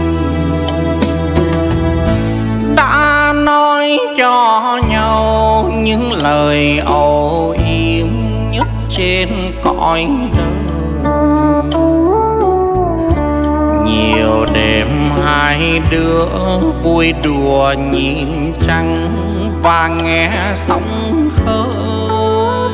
[SPEAKER 1] đã nói cho nhau những lời âu yếm nhất trên cõi đời. Nhiều đêm hai đứa vui đùa nhìn trăng và nghe sóng khơi.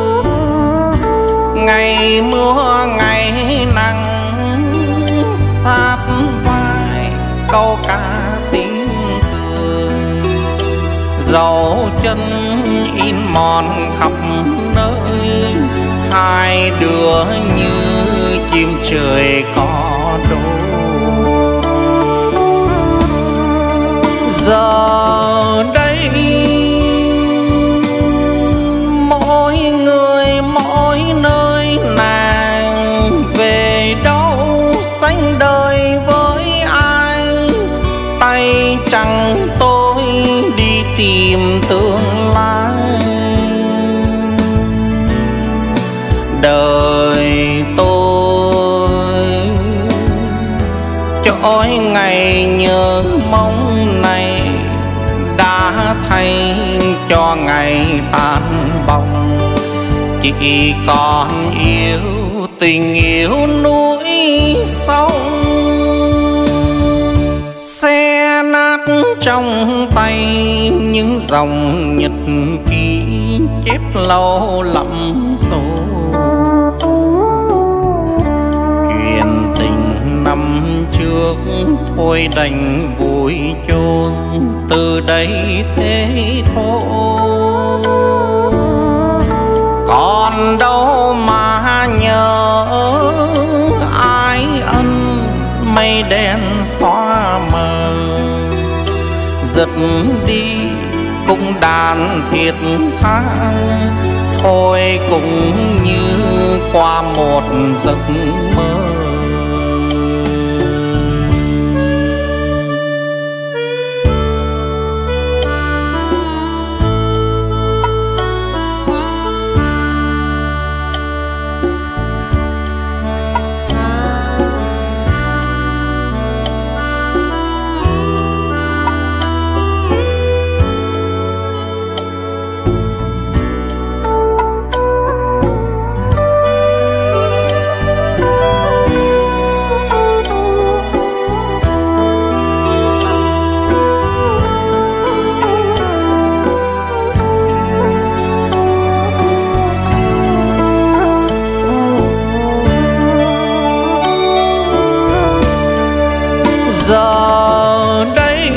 [SPEAKER 1] Ngày mưa ngày nắng sát vai câu ca tiếng cười. Dấu chân in mòn khắp nơi, hai đứa như chim trời có đôi. Giờ đây mỗi người mỗi nơi, nàng về đâu sánh đời với ai. Tay chẳng tôi đi tìm tương lai, đời tôi trôi ngày nhớ mong này đã thay cho ngày tan bóng. Chỉ còn yêu tình yêu núi sông, xe nát trong tay những dòng nhật ký chép lâu lắm số. Chuyện tình năm trước thôi đành vùi chôn, từ đây thế thôi. Còn đâu mà nhớ ai ân mây đen xóa mờ. Giật đi cũng đàn thiệt tha, thôi cũng như qua một giấc mơ. Giờ đây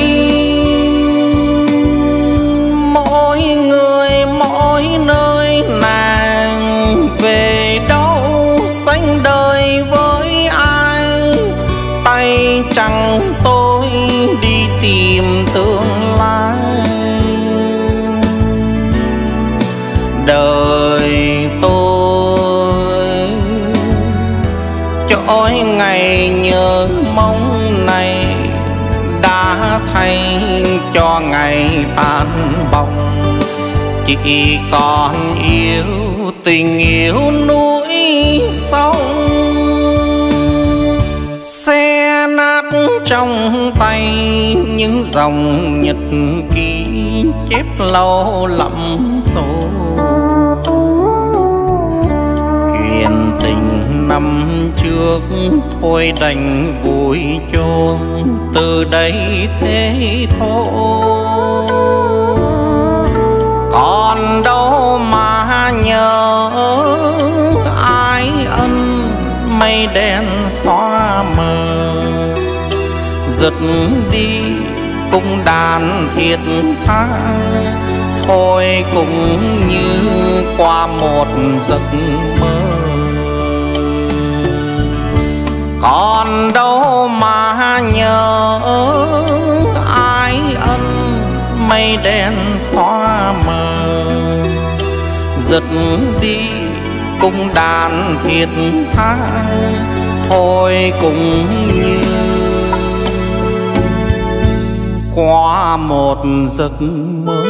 [SPEAKER 1] mỗi người mỗi nơi, nàng về đâu sánh đời với ai. Tay chẳng tôi đi tìm tương lai, đời tôi trôi ngày nhớ mong này đã thay cho ngày tan bóng. Chỉ còn yêu tình yêu núi sông, xe nát trong tay những dòng nhật ký chép lâu lắm số. Chuyện tình năm trước thôi đành vùi chôn, từ đây thế thôi. Còn đâu mà nhớ ai ân mây đen xóa mờ. Giật đi cũng đàn thiết tha, thôi cũng như qua một giấc mơ. Còn đâu mà nhớ ai ân mây đen xóa mờ, giật đi cũng đàn thiết tha, thôi cũng như qua một giấc mơ.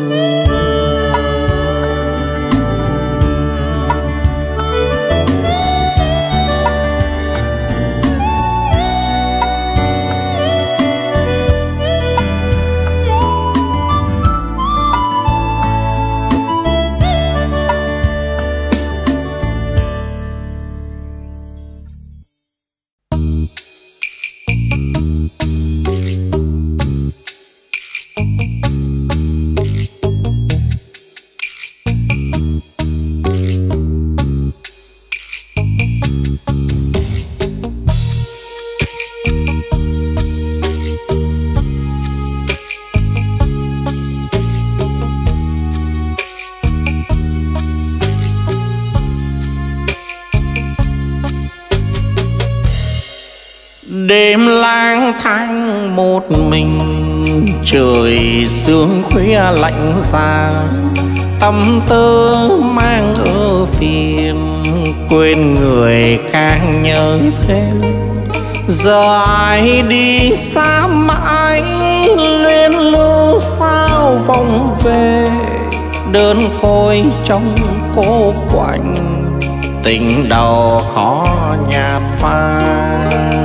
[SPEAKER 1] Đêm lang thang một mình, trời sương khuya lạnh giá, tâm tư mang ơ phiền, quên người càng nhớ thêm. Giờ ai đi xa mãi, luyến lưu sao vòng về, đơn côi trong cô quạnh, tình đầu khó nhạt phai.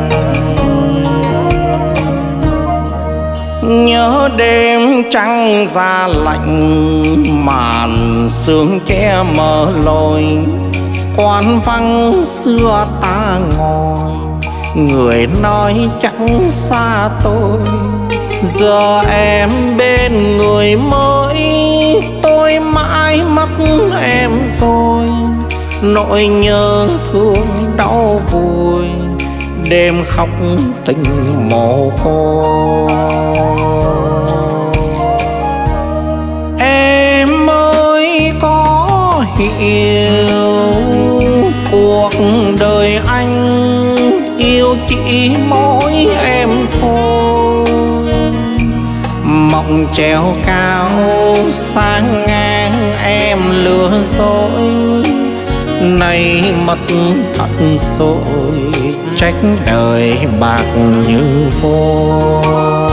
[SPEAKER 1] Nhớ đêm trăng ra lạnh, màn sương che mờ lối, quán vắng xưa ta ngồi, người nói chẳng xa tôi. Giờ em bên người mới, tôi mãi mất em rồi, nỗi nhớ thương đau vùi, đêm khóc tình mồ côi. Em ơi có hiểu cuộc đời anh yêu chỉ mỗi em thôi, mộng treo cao sang ngang em lừa dối, nay mất thật rồi trách đời bạc như vô.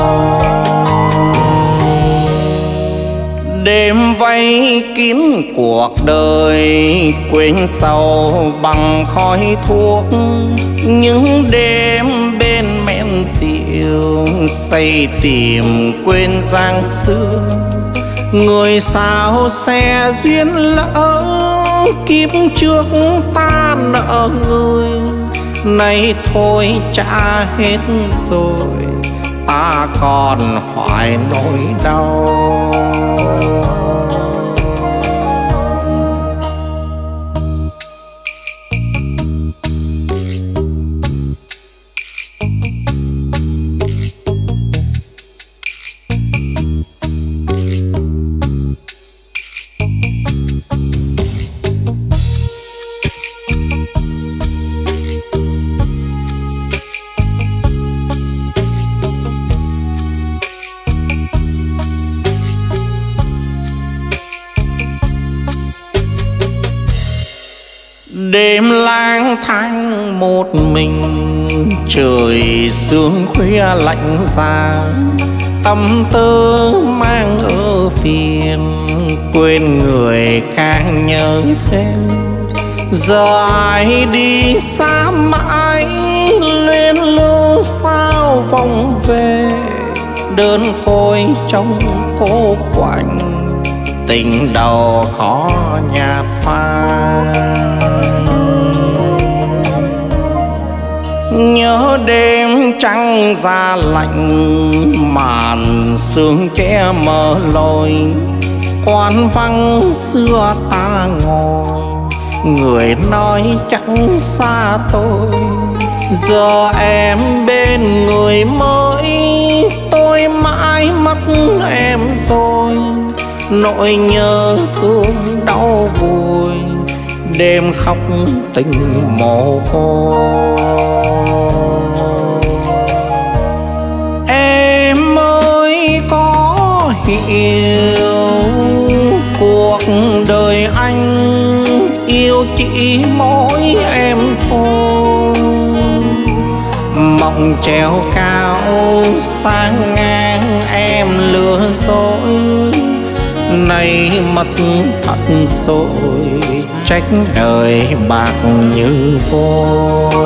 [SPEAKER 1] Đêm vây kín cuộc đời, quên sầu bằng khói thuốc, những đêm bên men rượu say tìm quên dáng xưa. Người sao sẽ duyên lỡ, kiếp trước ta nợ người, nay thôi trả hết rồi, ta còn hoài nỗi đau. Đêm lang thang một mình, trời sương khuya lạnh giá, tâm tư mang ơ phiền, quên người càng nhớ thêm. Giờ ai đi xa mãi, luyến lưu sao vòng về, đơn côi trong cô quạnh, tình đầu khó nhạt phai. Nhớ đêm trăng ra lạnh, màn sương che mờ lối, quán vắng xưa ta ngồi, người nói chẳng xa tôi. Giờ em bên người mới, tôi mãi nỗi nhớ thương đau vùi, đêm khóc tình mồ côi. Em ơi có hiểu cuộc đời anh yêu chỉ mỗi em thôi. Mộng treo cao sáng ngang em lừa dối, nay mất thật rồi trách đời bạc như vôi.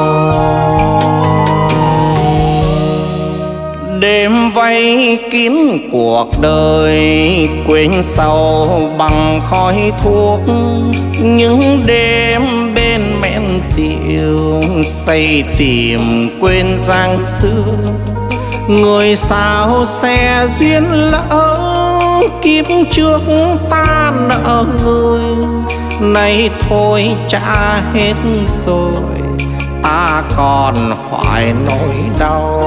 [SPEAKER 1] Đêm vây kín cuộc đời quên sầu bằng khói thuốc, những đêm bên men rượu say tìm quên dáng xưa. Người sao sẽ duyên lỡ kiếp trước ta nợ người, nay thôi trả hết rồi ta còn hoài nỗi đau.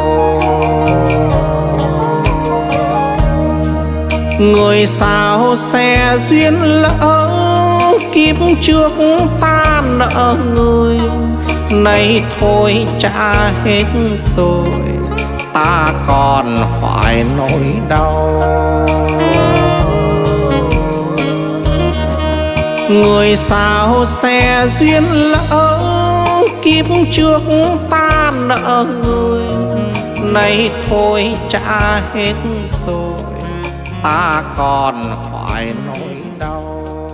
[SPEAKER 1] Người sao sẽ duyên lỡ kiếp trước ta nợ người, nay thôi trả hết rồi ta còn hoài nỗi đau. Người sao sẽ duyên lỡ kiếp trước ta nợ người, nay thôi trả hết rồi ta còn hoài nỗi đau.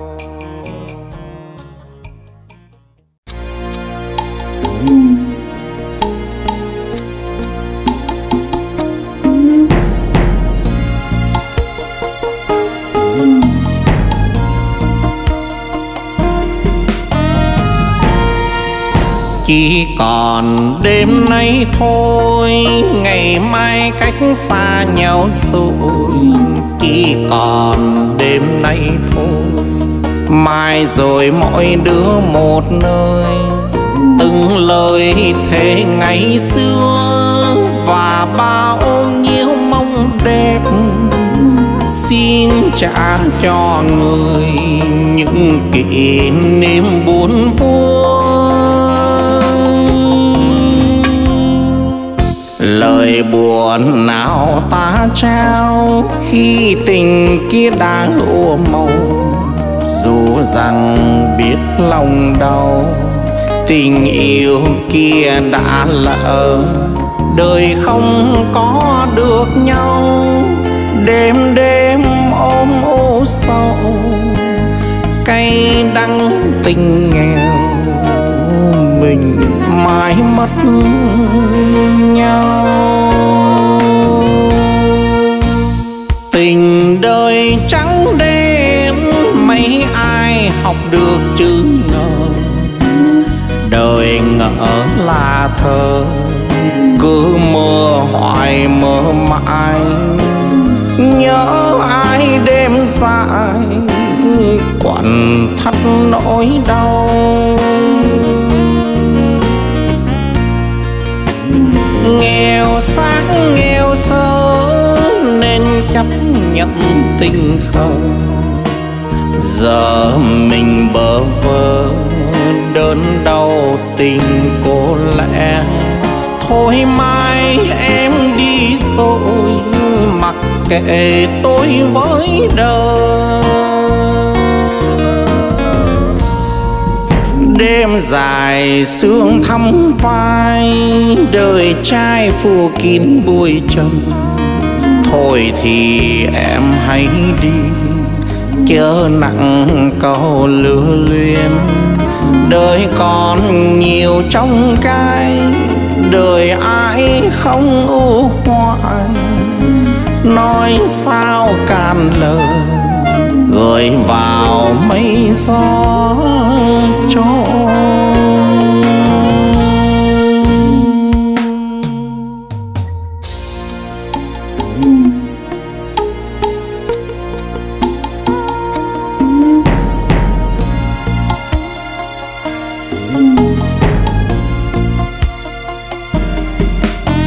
[SPEAKER 1] Chỉ còn đêm nay thôi, ngày mai cách xa nhau rồi. Chỉ còn đêm nay thôi, mai rồi mỗi đứa một nơi. Từng lời thề ngày xưa và bao nhiêu mong đẹp, xin trả cho người những kỷ niệm buồn vui. Lời buồn nào ta trao khi tình kia đã ua màu, dù rằng biết lòng đau tình yêu kia đã lỡ. Đời không có được nhau, đêm đêm ôm u sầu, cay đắng tình nghèo mình mãi mất nhau. Tình đời trắng đen mấy ai học được chữ ngờ, đời ngỡ là thơ cứ mơ hoài mơ mãi. Nhớ ai đêm dài quặn thắt nỗi đau. Nghèo xác nghèo sơ nên chấp nhận tình khờ, giờ mình bơ vơ đớn đau tình cô lẽ. Thôi mai em đi rồi mặc kệ tôi với đời. Đêm dài sương thắm vai, đời trai phủ kín bụi trần. Thôi thì em hãy đi, chớ nặng câu lưu luyến. Đời còn nhiều trong cái, đời ai không ưu hoài. Nói sao cạn lời gửi vào mây gió trôi.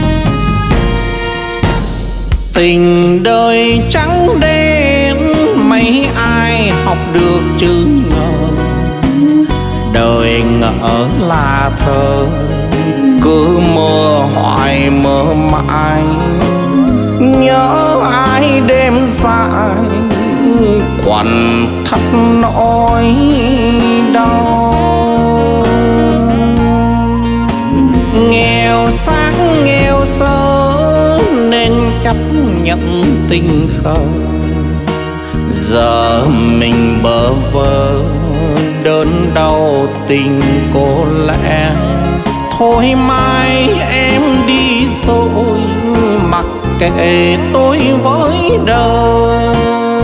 [SPEAKER 1] Tình đời trắng đen mấy ai học được chữ ngờ, đời ngỡ là thơ, cứ mơ hoài mơ mãi, nhớ ai đêm dài quằn thắt nỗi đau. Nghèo sáng nghèo sơ nên chấp nhận tình khờ, giờ mình bơ vơ đớn đau tình cô lẽ. Thôi mai em đi rồi mặc kệ tôi với đời.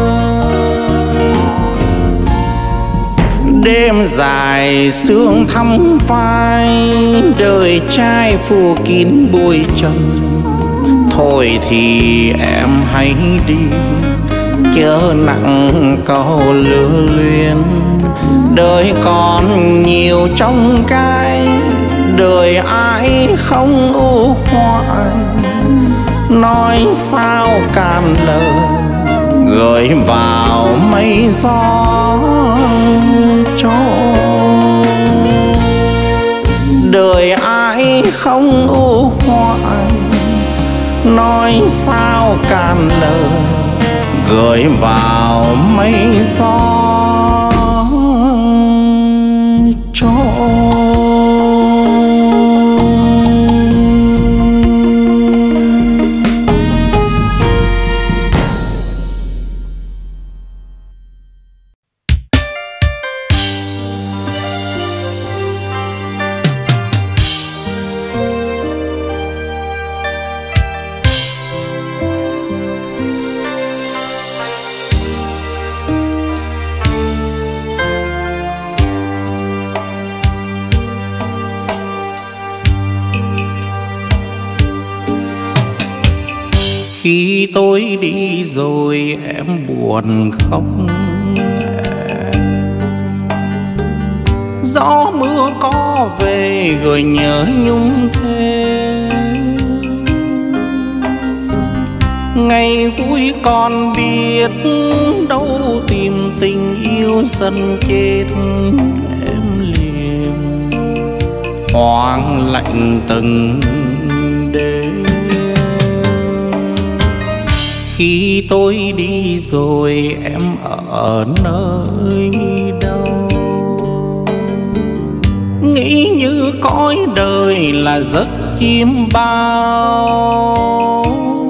[SPEAKER 1] Đêm dài sương thắm vai, đời trai phủ kín bụi trần. Thôi thì em hãy đi, chớ nặng câu lưu luyến. Đời còn nhiều trong cái, đời ai không ưu hoài. Nói sao cạn lời, gửi vào mây gió trôi. Đời ai không ưu hoài, nói sao cạn lời, gửi vào mây gió trôi. Khi tôi đi rồi em buồn khóc, gió mưa có về gửi nhớ nhung thêm. Ngày vui còn biết đâu tìm tình yêu dần chết em liền. Hoang lạnh từng đêm. Khi tôi đi rồi em ở nơi đâu, nghĩ như cõi đời là giấc chim bao.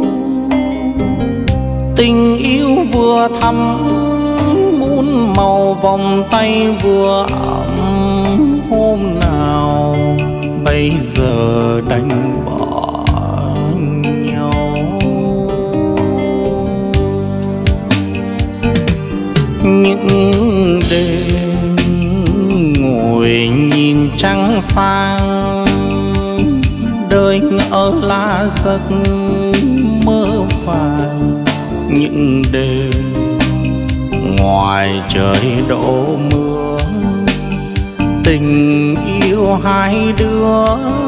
[SPEAKER 1] Tình yêu vừa thắm muôn màu, vòng tay vừa ấm hôm nào bây giờ đành bỏ. Những đêm ngồi nhìn trăng sáng, đời ngỡ là giấc mơ vàng. Những đêm ngoài trời đổ mưa, tình yêu hai đứa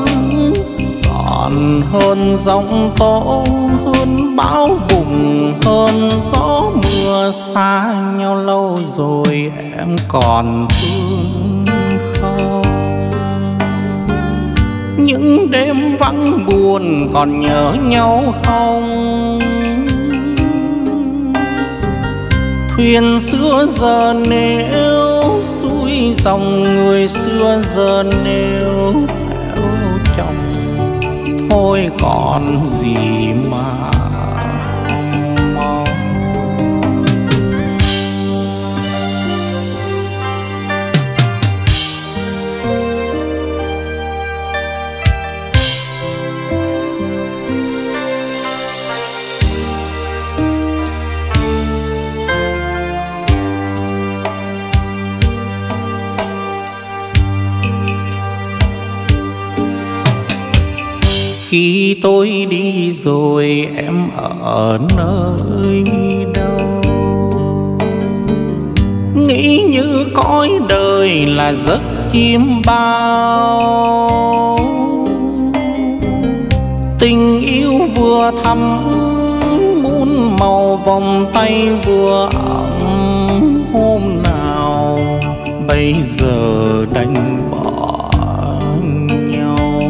[SPEAKER 1] còn hơn giông tố, hơn bão bùng, hơn gió mưa. Xa nhau lâu rồi em còn thương không? Những đêm vắng buồn còn nhớ nhau không? Thuyền xưa giờ nếu xuôi dòng, người xưa giờ nếu theo chồng. Thôi còn gì mà mong. Khi tôi đi rồi em ở nơi đâu, nghĩ như cõi đời là giấc chim bao. Tình yêu vừa thắm muôn màu vòng tay vừa ấm hôm nào bây giờ đành bỏ nhau.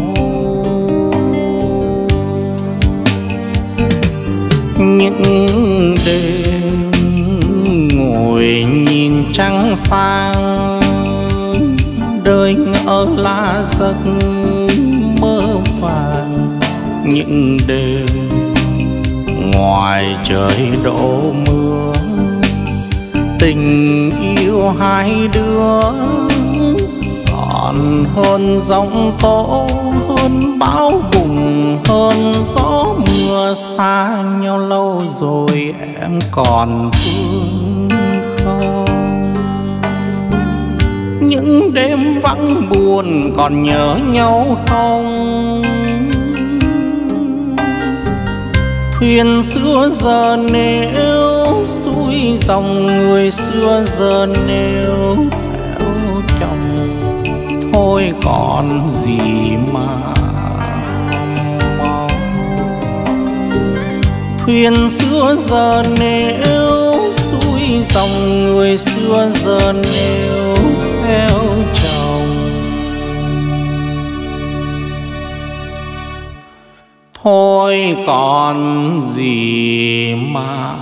[SPEAKER 1] Những đêm ngồi nhìn trăng sáng, đời ngỡ là giấc mơ vàng. Những đêm ngoài trời đổ mưa, tình yêu hai đứa còn hơn giông tố, hơn bão bùng, hơn gió mưa. Xa nhau lâu rồi em còn thương không? Những đêm vắng buồn còn nhớ nhau không? Thuyền xưa giờ nếu xuôi dòng, người xưa giờ nếu theo chồng. Thôi còn gì mà mong. Thuyền xưa giờ nếu xuôi dòng, người xưa giờ nếu theo chồng. Thôi còn gì mà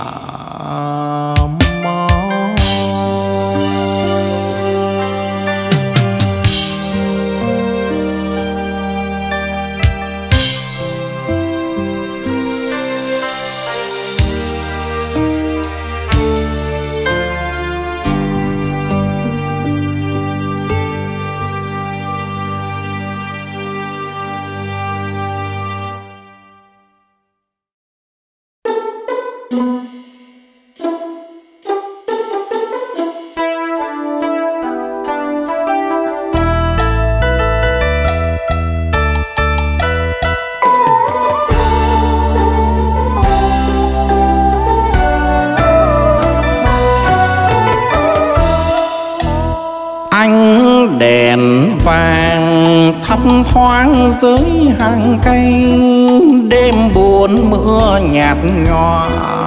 [SPEAKER 1] thấp thoáng dưới hàng cây. Đêm buồn mưa nhạt nhòa,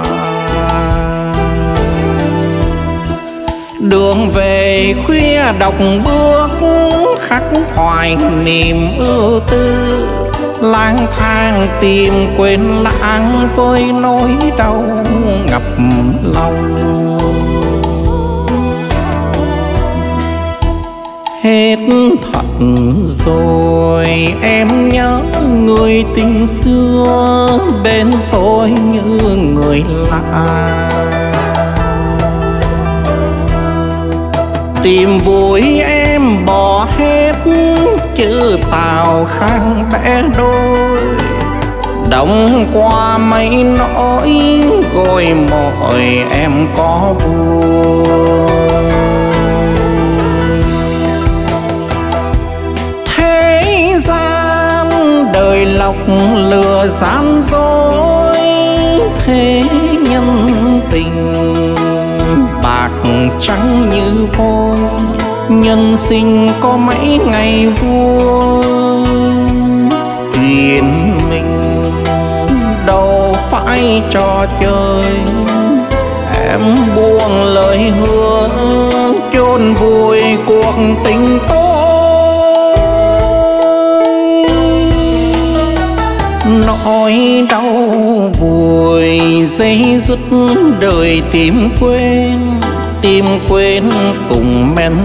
[SPEAKER 1] đường về khuya đọc bước khắc khoải niềm ưu tư. Lang thang tìm quên lãng với nỗi đau ngập lòng. Hết thật rồi em nhớ người tình xưa, bên tôi như người lạ. Tìm vui em bỏ hết chữ tàu khang bẽ đôi. Đông qua mấy nỗi gôi mỏi em có vui. Đời lọc lừa gian dối, thế nhân tình bạc trắng như vôi. Nhân sinh có mấy ngày vui, duyên mình đâu phải trò chơi. Em buông lời hứa chôn vùi cuộc tình tôi. Nỗi đau vùi dây dứt đời tìm quên cùng men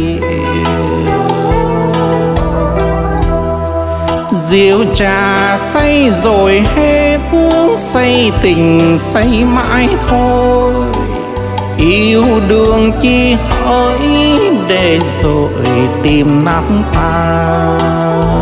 [SPEAKER 1] rượu trà say rồi hết, say tình say mãi thôi. Yêu đương chi hỡi để rồi tìm nát tan.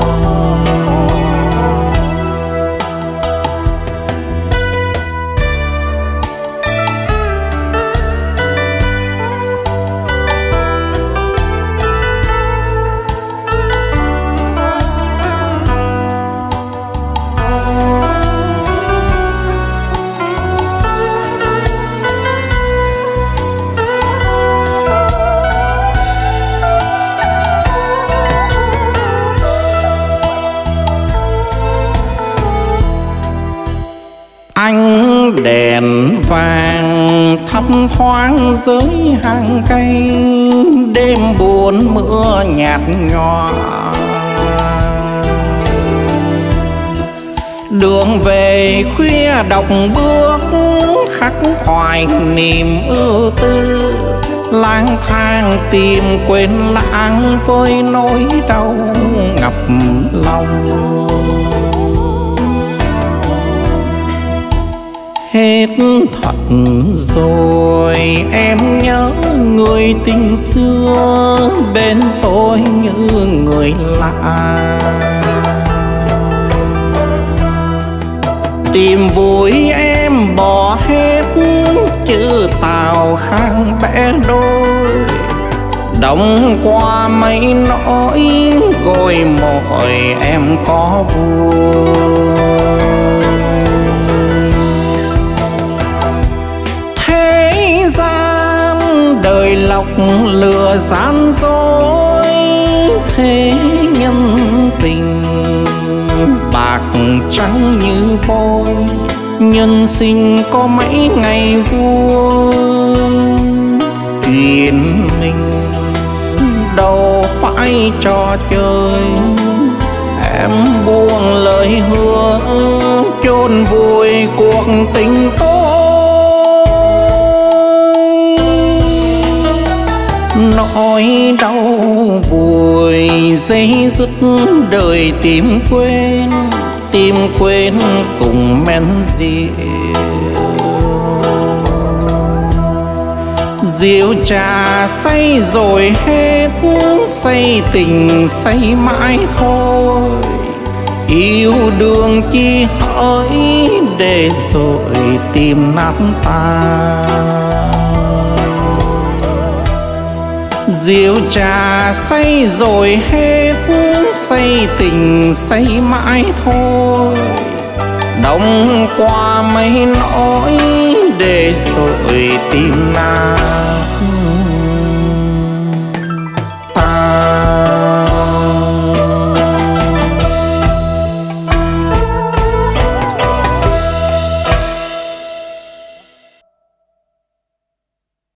[SPEAKER 1] ánh đèn vàng thấp thoáng dưới hàng cây, đêm buồn mưa nhạt nhòa. Đường về khuya đọc bước khắc khoải niềm ưu tư, lang thang tìm quên lãng với nỗi đau ngập lòng. Hết thật rồi em nhớ người tình xưa, bên tôi như người lạ. Tìm vui em bỏ hết chữ tàu khang bẽ đôi, đông qua mấy nỗi gôi mỏi em có vui. Thế gian đời lọc lừa gian dối, thế nhân tình bạc trắng như vôi. Nhân sinh có mấy ngày vui, duyên mình đâu phải trò chơi. Em buông lời hứa chôn vùi cuộc tình tôi. Nỗi đau vùi dây dứt đời tìm quên cùng men rượu trà say rồi hết, say tình say mãi thôi. Yêu đương chi hỡi để rồi tìm nát tan. Rượu trà say rồi hết, say tình say mãi thôi. Đông qua mấy nỗi để rồi tìm nát.